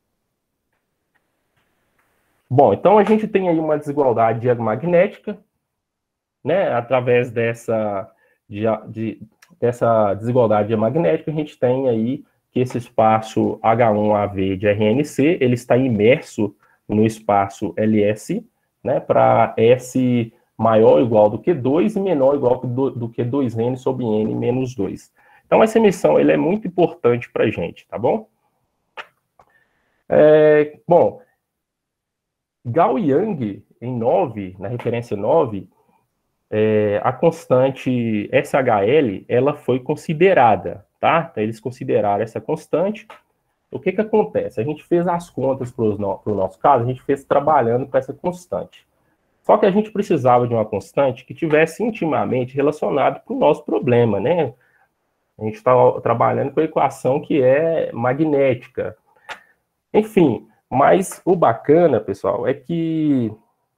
Bom, então a gente tem aí uma desigualdade diagmagnética, né? Através dessa, de, de, dessa desigualdade diagmagnética, a gente tem aí que esse espaço H um A V de R N C, ele está imerso no espaço L S, né, para S maior ou igual do que dois e menor ou igual do, do que dois n sobre n menos dois. Então, essa emissão ele é muito importante para a gente, tá bom? É, bom, Gao-Yang, em nove, na referência nove, é, a constante S H L, ela foi considerada, tá? Então, eles consideraram essa constante. O que que acontece? A gente fez as contas para o no, nosso caso, a gente fez trabalhando com essa constante. Só que a gente precisava de uma constante que tivesse intimamente relacionado com o nosso problema, né? A gente está trabalhando com a equação que é magnética. Enfim, mas o bacana, pessoal, é que...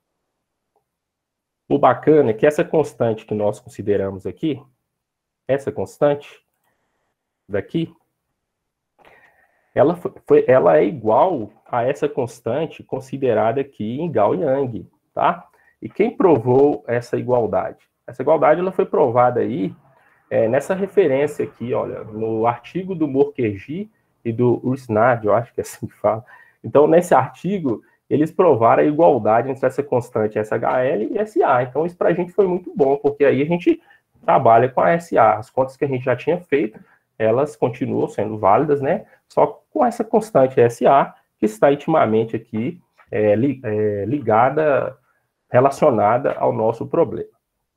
O bacana é que essa constante que nós consideramos aqui, essa constante daqui, Ela, foi, ela é igual a essa constante considerada aqui em Gao-Yang, tá? E quem provou essa igualdade? Essa igualdade ela foi provada aí é, nessa referência aqui, olha, no artigo do Mukherjee e do Ursnad, eu acho que é assim que fala. Então, nesse artigo, eles provaram a igualdade entre essa constante S H L e S A. Então, isso para a gente foi muito bom, porque aí a gente trabalha com a S A. As contas que a gente já tinha feito, elas continuam sendo válidas, né? Só com essa constante S A, que está intimamente aqui é, li, é, ligada, relacionada ao nosso problema.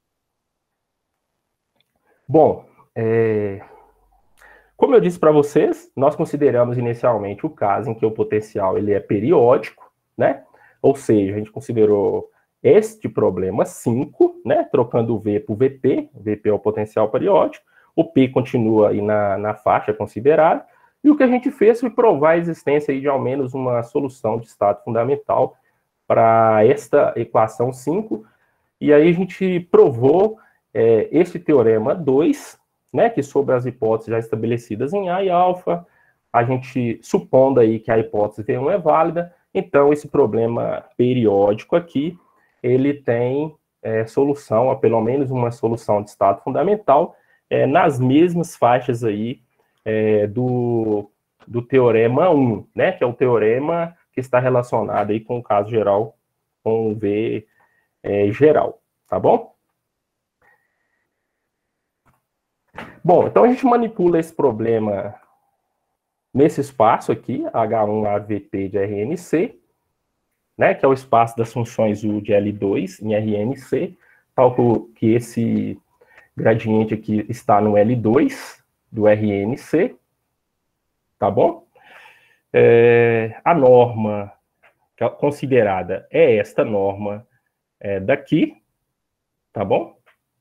Bom, é, como eu disse para vocês, nós consideramos inicialmente o caso em que o potencial ele é periódico, né? Ou seja, a gente considerou este problema cinco, né? Trocando o V por V P, V P é o potencial periódico, o P continua aí na, na faixa considerada, e o que a gente fez foi provar a existência aí de ao menos uma solução de estado fundamental para esta equação cinco, e aí a gente provou é, este teorema dois, né, que sobre as hipóteses já estabelecidas em A e alfa, a gente supondo aí que a hipótese V um é válida, então esse problema periódico aqui, ele tem é, solução, ou pelo menos uma solução de estado fundamental, é, nas mesmas faixas aí é, do, do teorema um, né, que é o teorema que está relacionado aí com o caso geral, com o V é, geral, tá bom? Bom, então a gente manipula esse problema nesse espaço aqui, H um A V P de R N C, né, que é o espaço das funções U de L dois em R N C, cálculo que esse gradiente aqui está no L dois do R N C, tá bom? É, a norma considerada é esta norma é, daqui, tá bom?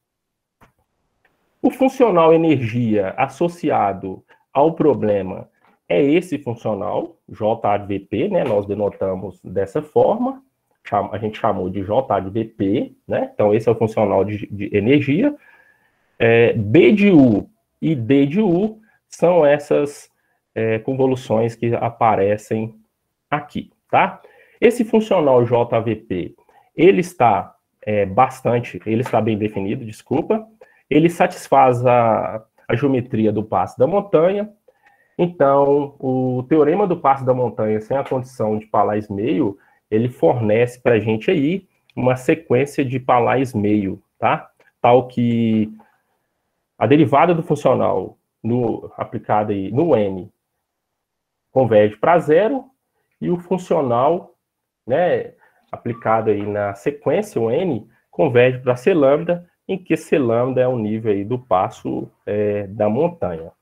O funcional energia associado ao problema é esse funcional, J A de V P, né? Nós denotamos dessa forma, a gente chamou de J A de V P, né? Então, esse é o funcional de, de energia. É, B de U e D de U são essas é, convoluções que aparecem aqui, tá? Esse funcional J A V P, ele está é, bastante, ele está bem definido, desculpa. Ele satisfaz a, a geometria do passo da montanha. Então, o teorema do passo da montanha sem a condição de Palais meio, ele fornece para a gente aí uma sequência de Palais meio, tá? Tal que a derivada do funcional no, aplicada aí no N converge para zero e o funcional, né, aplicado aí na sequência, o N, converge para C lambda, em que C lambda é o nível aí do passo é, da montanha.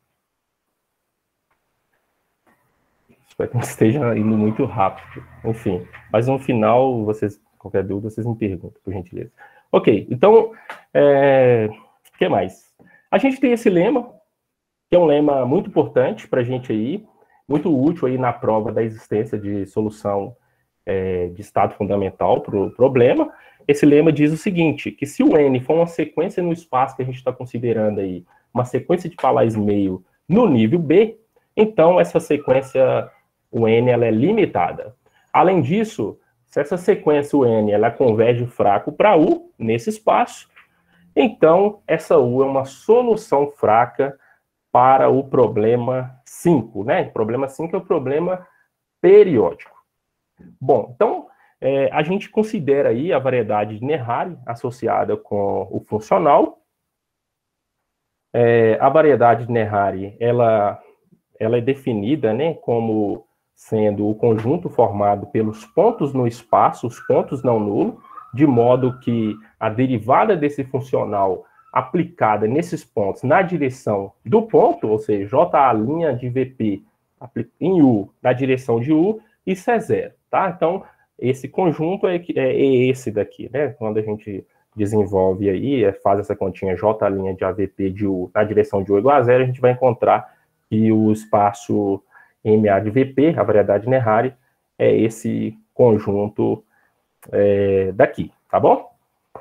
Espero que não esteja indo muito rápido. Enfim, mas no final, vocês, qualquer dúvida, vocês me perguntam, por gentileza. Ok, então, é, o que mais? A gente tem esse lema, que é um lema muito importante para a gente aí, muito útil aí na prova da existência de solução é, de estado fundamental para o problema. Esse lema diz o seguinte, que se o N for uma sequência no espaço que a gente está considerando aí, uma sequência de Palais meio no nível B, então essa sequência, o N, ela é limitada. Além disso, se essa sequência, o N, ela converge fraco para U, nesse espaço, então essa U é uma solução fraca para o problema cinco, né? O problema cinco é o problema periódico. Bom, então, é, a gente considera aí a variedade de Néhari associada com o funcional. É, a variedade de Néhari, ela, ela é definida, né, como sendo o conjunto formado pelos pontos no espaço, os pontos não nulos, de modo que a derivada desse funcional aplicada nesses pontos na direção do ponto, ou seja, J' de V P em U na direção de U, isso é zero, tá? Então, esse conjunto é, é esse daqui, né? Quando a gente desenvolve aí, faz essa continha J' de A V P de U na direção de U igual a zero, a gente vai encontrar que o espaço M A de V P, a variedade Néhari, é esse conjunto é, daqui, tá bom?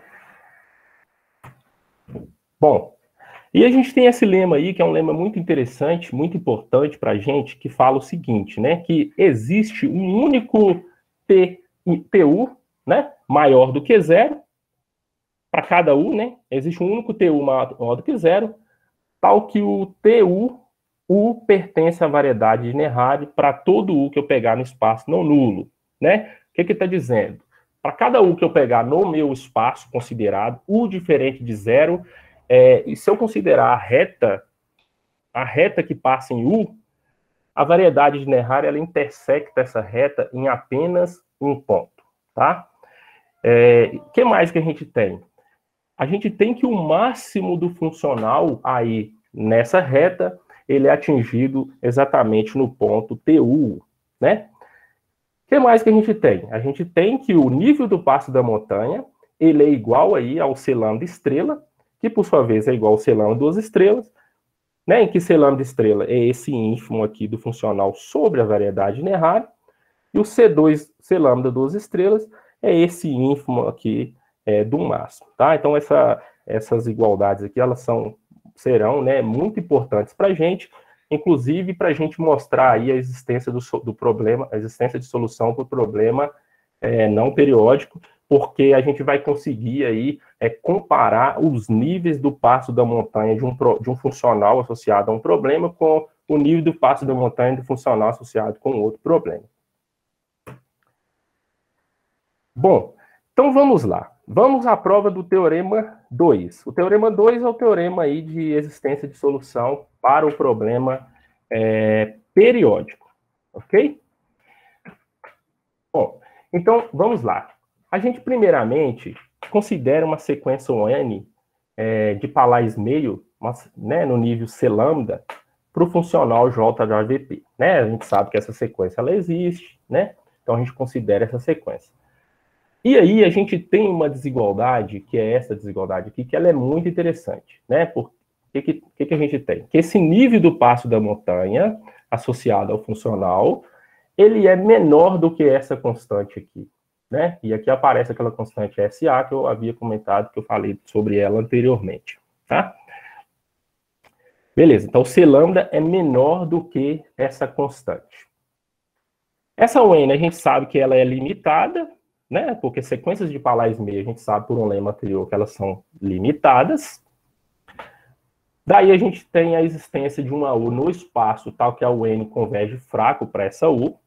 Bom, e a gente tem esse lema aí, que é um lema muito interessante, muito importante para a gente, que fala o seguinte, né, que existe um único T, T U, né, maior do que zero, para cada U, né, existe um único T U maior do que zero, tal que o T U, U pertence à variedade de Néhari para todo U que eu pegar no espaço não nulo, né? O que que está dizendo? Para cada U que eu pegar no meu espaço considerado, U diferente de zero, é, e se eu considerar a reta, a reta que passa em U, a variedade de Néhari, ela intersecta essa reta em apenas um ponto, tá? É, o que mais que a gente tem? A gente tem que o máximo do funcional aí nessa reta, ele é atingido exatamente no ponto T U, né? O que mais que a gente tem? A gente tem que o nível do passo da montanha, ele é igual aí ao C lambda estrela, que por sua vez é igual ao C lambda duas estrelas, né? Em que C lambda estrela é esse ínfimo aqui do funcional sobre a variedade Néhari, e o C dois, C lambda duas estrelas, é esse ínfimo aqui é, do máximo, tá? Então essa, essas igualdades aqui, elas são, serão, né, muito importantes para a gente, inclusive para a gente mostrar aí a existência do, do problema, a existência de solução para o problema é, não periódico, porque a gente vai conseguir aí é, comparar os níveis do passo da montanha de um, de um funcional associado a um problema com o nível do passo da montanha do funcional associado com outro problema. Bom, então vamos lá. Vamos à prova do teorema dois. O teorema dois é o teorema aí de existência de solução para o problema é, periódico, ok? Bom, então vamos lá. A gente primeiramente considera uma sequência O N é, de Palais meio, mas, né, no nível C lambda, para o funcional J H V P. Né? A gente sabe que essa sequência ela existe, né? Então a gente considera essa sequência. E aí a gente tem uma desigualdade, que é essa desigualdade aqui, que ela é muito interessante, né? Por que, que, que a gente tem? Que esse nível do passo da montanha, associado ao funcional, ele é menor do que essa constante aqui, né? E aqui aparece aquela constante S A que eu havia comentado, que eu falei sobre ela anteriormente, tá? Beleza, então C lambda é menor do que essa constante. Essa O N a gente sabe que ela é limitada, né? Porque sequências de Palais meio a gente sabe por um lema anterior que elas são limitadas. Daí a gente tem a existência de uma U no espaço, tal que a U N converge fraco para essa U.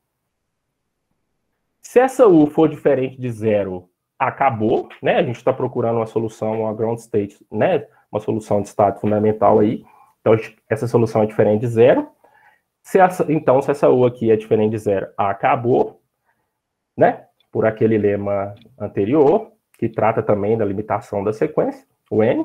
Se essa U for diferente de zero, acabou, né? A gente está procurando uma solução, uma ground state, né? Uma solução de estado fundamental aí. Então, essa solução é diferente de zero. Se essa, então, se essa U aqui é diferente de zero, acabou, né? Por aquele lema anterior, que trata também da limitação da sequência, o N.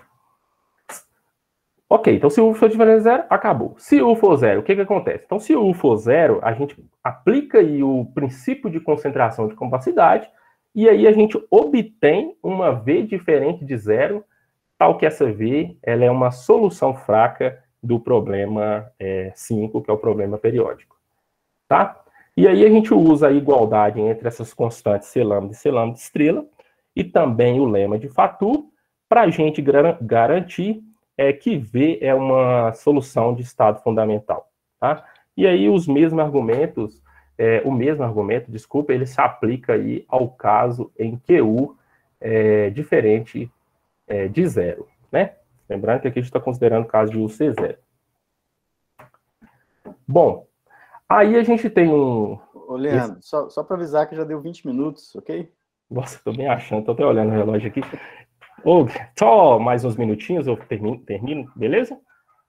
Ok, então se U for diferente de zero, acabou. Se U for zero, o que que acontece? Então, se U for zero, a gente aplica aí o princípio de concentração de compacidade, e aí a gente obtém uma V diferente de zero, tal que essa V ela é uma solução fraca do problema é, cinco, que é o problema periódico. Tá? E aí a gente usa a igualdade entre essas constantes C lambda e C lambda estrela, e também o lema de Fatou, para a gente garantir é, que V é uma solução de estado fundamental. Tá? E aí os mesmos argumentos, é, o mesmo argumento, desculpa, ele se aplica aí ao caso em que U é diferente é, de zero. Né? Lembrando que aqui a gente está considerando o caso de U ser zero. Bom, aí a gente tem um... Ô, Leandro, Esse... só, só para avisar que já deu vinte minutos, ok? Nossa, estou bem achando, estou até olhando o relógio aqui. Ô, só mais uns minutinhos eu termino, termino beleza?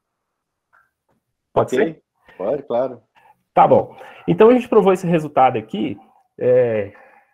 Pode okay. ser? Pode, claro. Tá bom. Então a gente provou esse resultado aqui, é...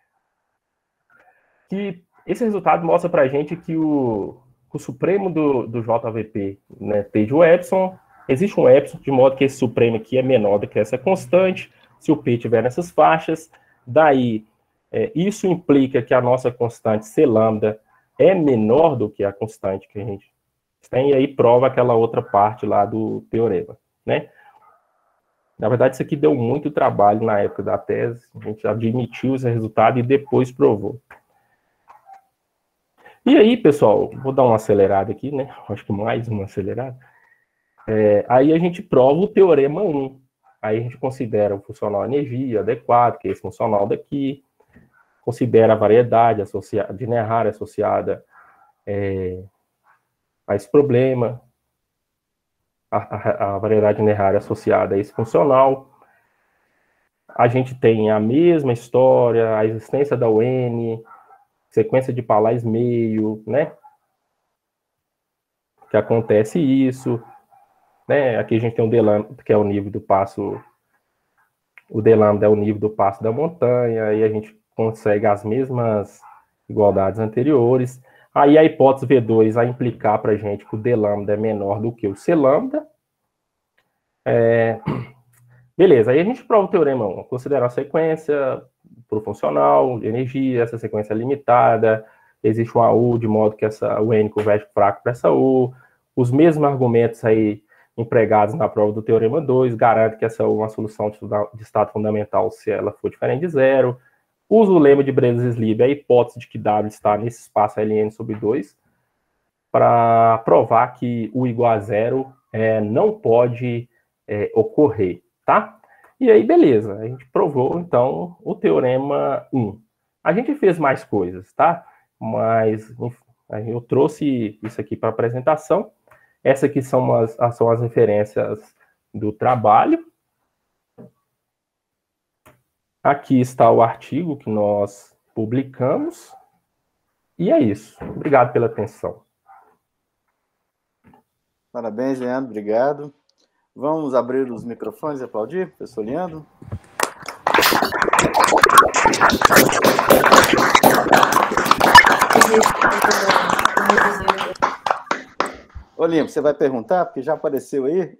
que esse resultado mostra para a gente que o, o supremo do, do J V P, né, T de o epsilon, existe um epsilon, de modo que esse supremo aqui é menor do que essa constante, se o P estiver nessas faixas, daí é, isso implica que a nossa constante C lambda é menor do que a constante que a gente tem, e aí prova aquela outra parte lá do teorema, né? Na verdade, isso aqui deu muito trabalho na época da tese, a gente admitiu esse resultado e depois provou. E aí, pessoal, vou dar uma acelerada aqui, né? Acho que mais uma acelerada. É, aí a gente prova o teorema um. Aí a gente considera o funcional energia adequado, que é esse funcional daqui, considera a variedade associada, de Néhari associada é, a esse problema, a, a, a variedade de Néhari associada a esse funcional. A gente tem a mesma história, a existência da U N, sequência de Palais meio, né? Que acontece isso, né? Aqui a gente tem o D lambda, que é o nível do passo, o D lambda é o nível do passo da montanha, e a gente consegue as mesmas igualdades anteriores. Aí a hipótese V dois vai implicar para a gente que o D lambda é menor do que o C lambda. É... Beleza, aí a gente prova o teorema um, considerar a sequência para o funcional de energia, essa sequência é limitada, existe uma U, de modo que essa U N converge fraco para essa U, os mesmos argumentos aí empregados na prova do teorema dois, garante que essa é uma solução de estado fundamental se ela for diferente de zero, usa o lema de Bredes-Slib, a hipótese de que W está nesse espaço L N sobre dois, para provar que U igual a zero é, não pode é, ocorrer, tá? E aí, beleza, a gente provou, então, o teorema um. A gente fez mais coisas, tá? Mas eu trouxe isso aqui para apresentação. Essas aqui são as, são as referências do trabalho. Aqui está o artigo que nós publicamos. E é isso. Obrigado pela atenção. Parabéns, Leandro. Obrigado. Vamos abrir os microfones e aplaudir, professor Leandro. Olimpo, você vai perguntar, porque já apareceu aí?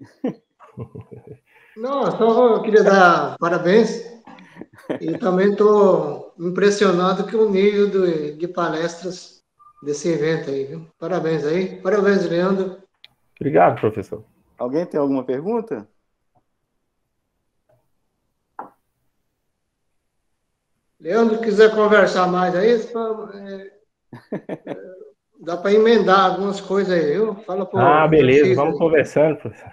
Não, só eu queria dar parabéns. E também estou impressionado com o nível de, de palestras desse evento aí, viu? Parabéns aí. Parabéns, Leandro. Obrigado, professor. Alguém tem alguma pergunta? Leandro, quiser conversar mais aí, é, é, dá para emendar algumas coisas aí, viu? Fala pro Ah, beleza, Narciso vamos aí. conversando, professor.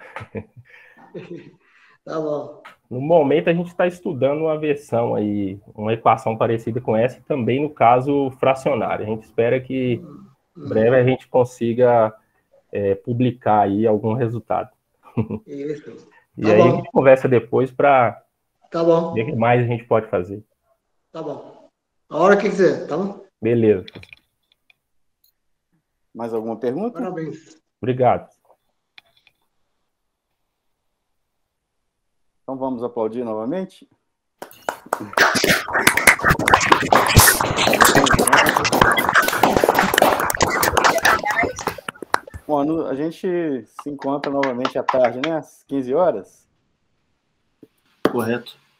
Tá bom. No momento, a gente está estudando uma versão aí, uma equação parecida com essa, e também no caso fracionário. A gente espera que em breve a gente consiga é, publicar aí algum resultado. Isso. E Tá aí bom. a gente conversa depois para Tá bom. ver o que mais a gente pode fazer. Tá bom. A hora que quiser, tá bom? Beleza. Mais alguma pergunta? Parabéns. Obrigado. Então vamos aplaudir novamente. Bom, a gente se encontra novamente à tarde, né? Às quinze horas. Correto.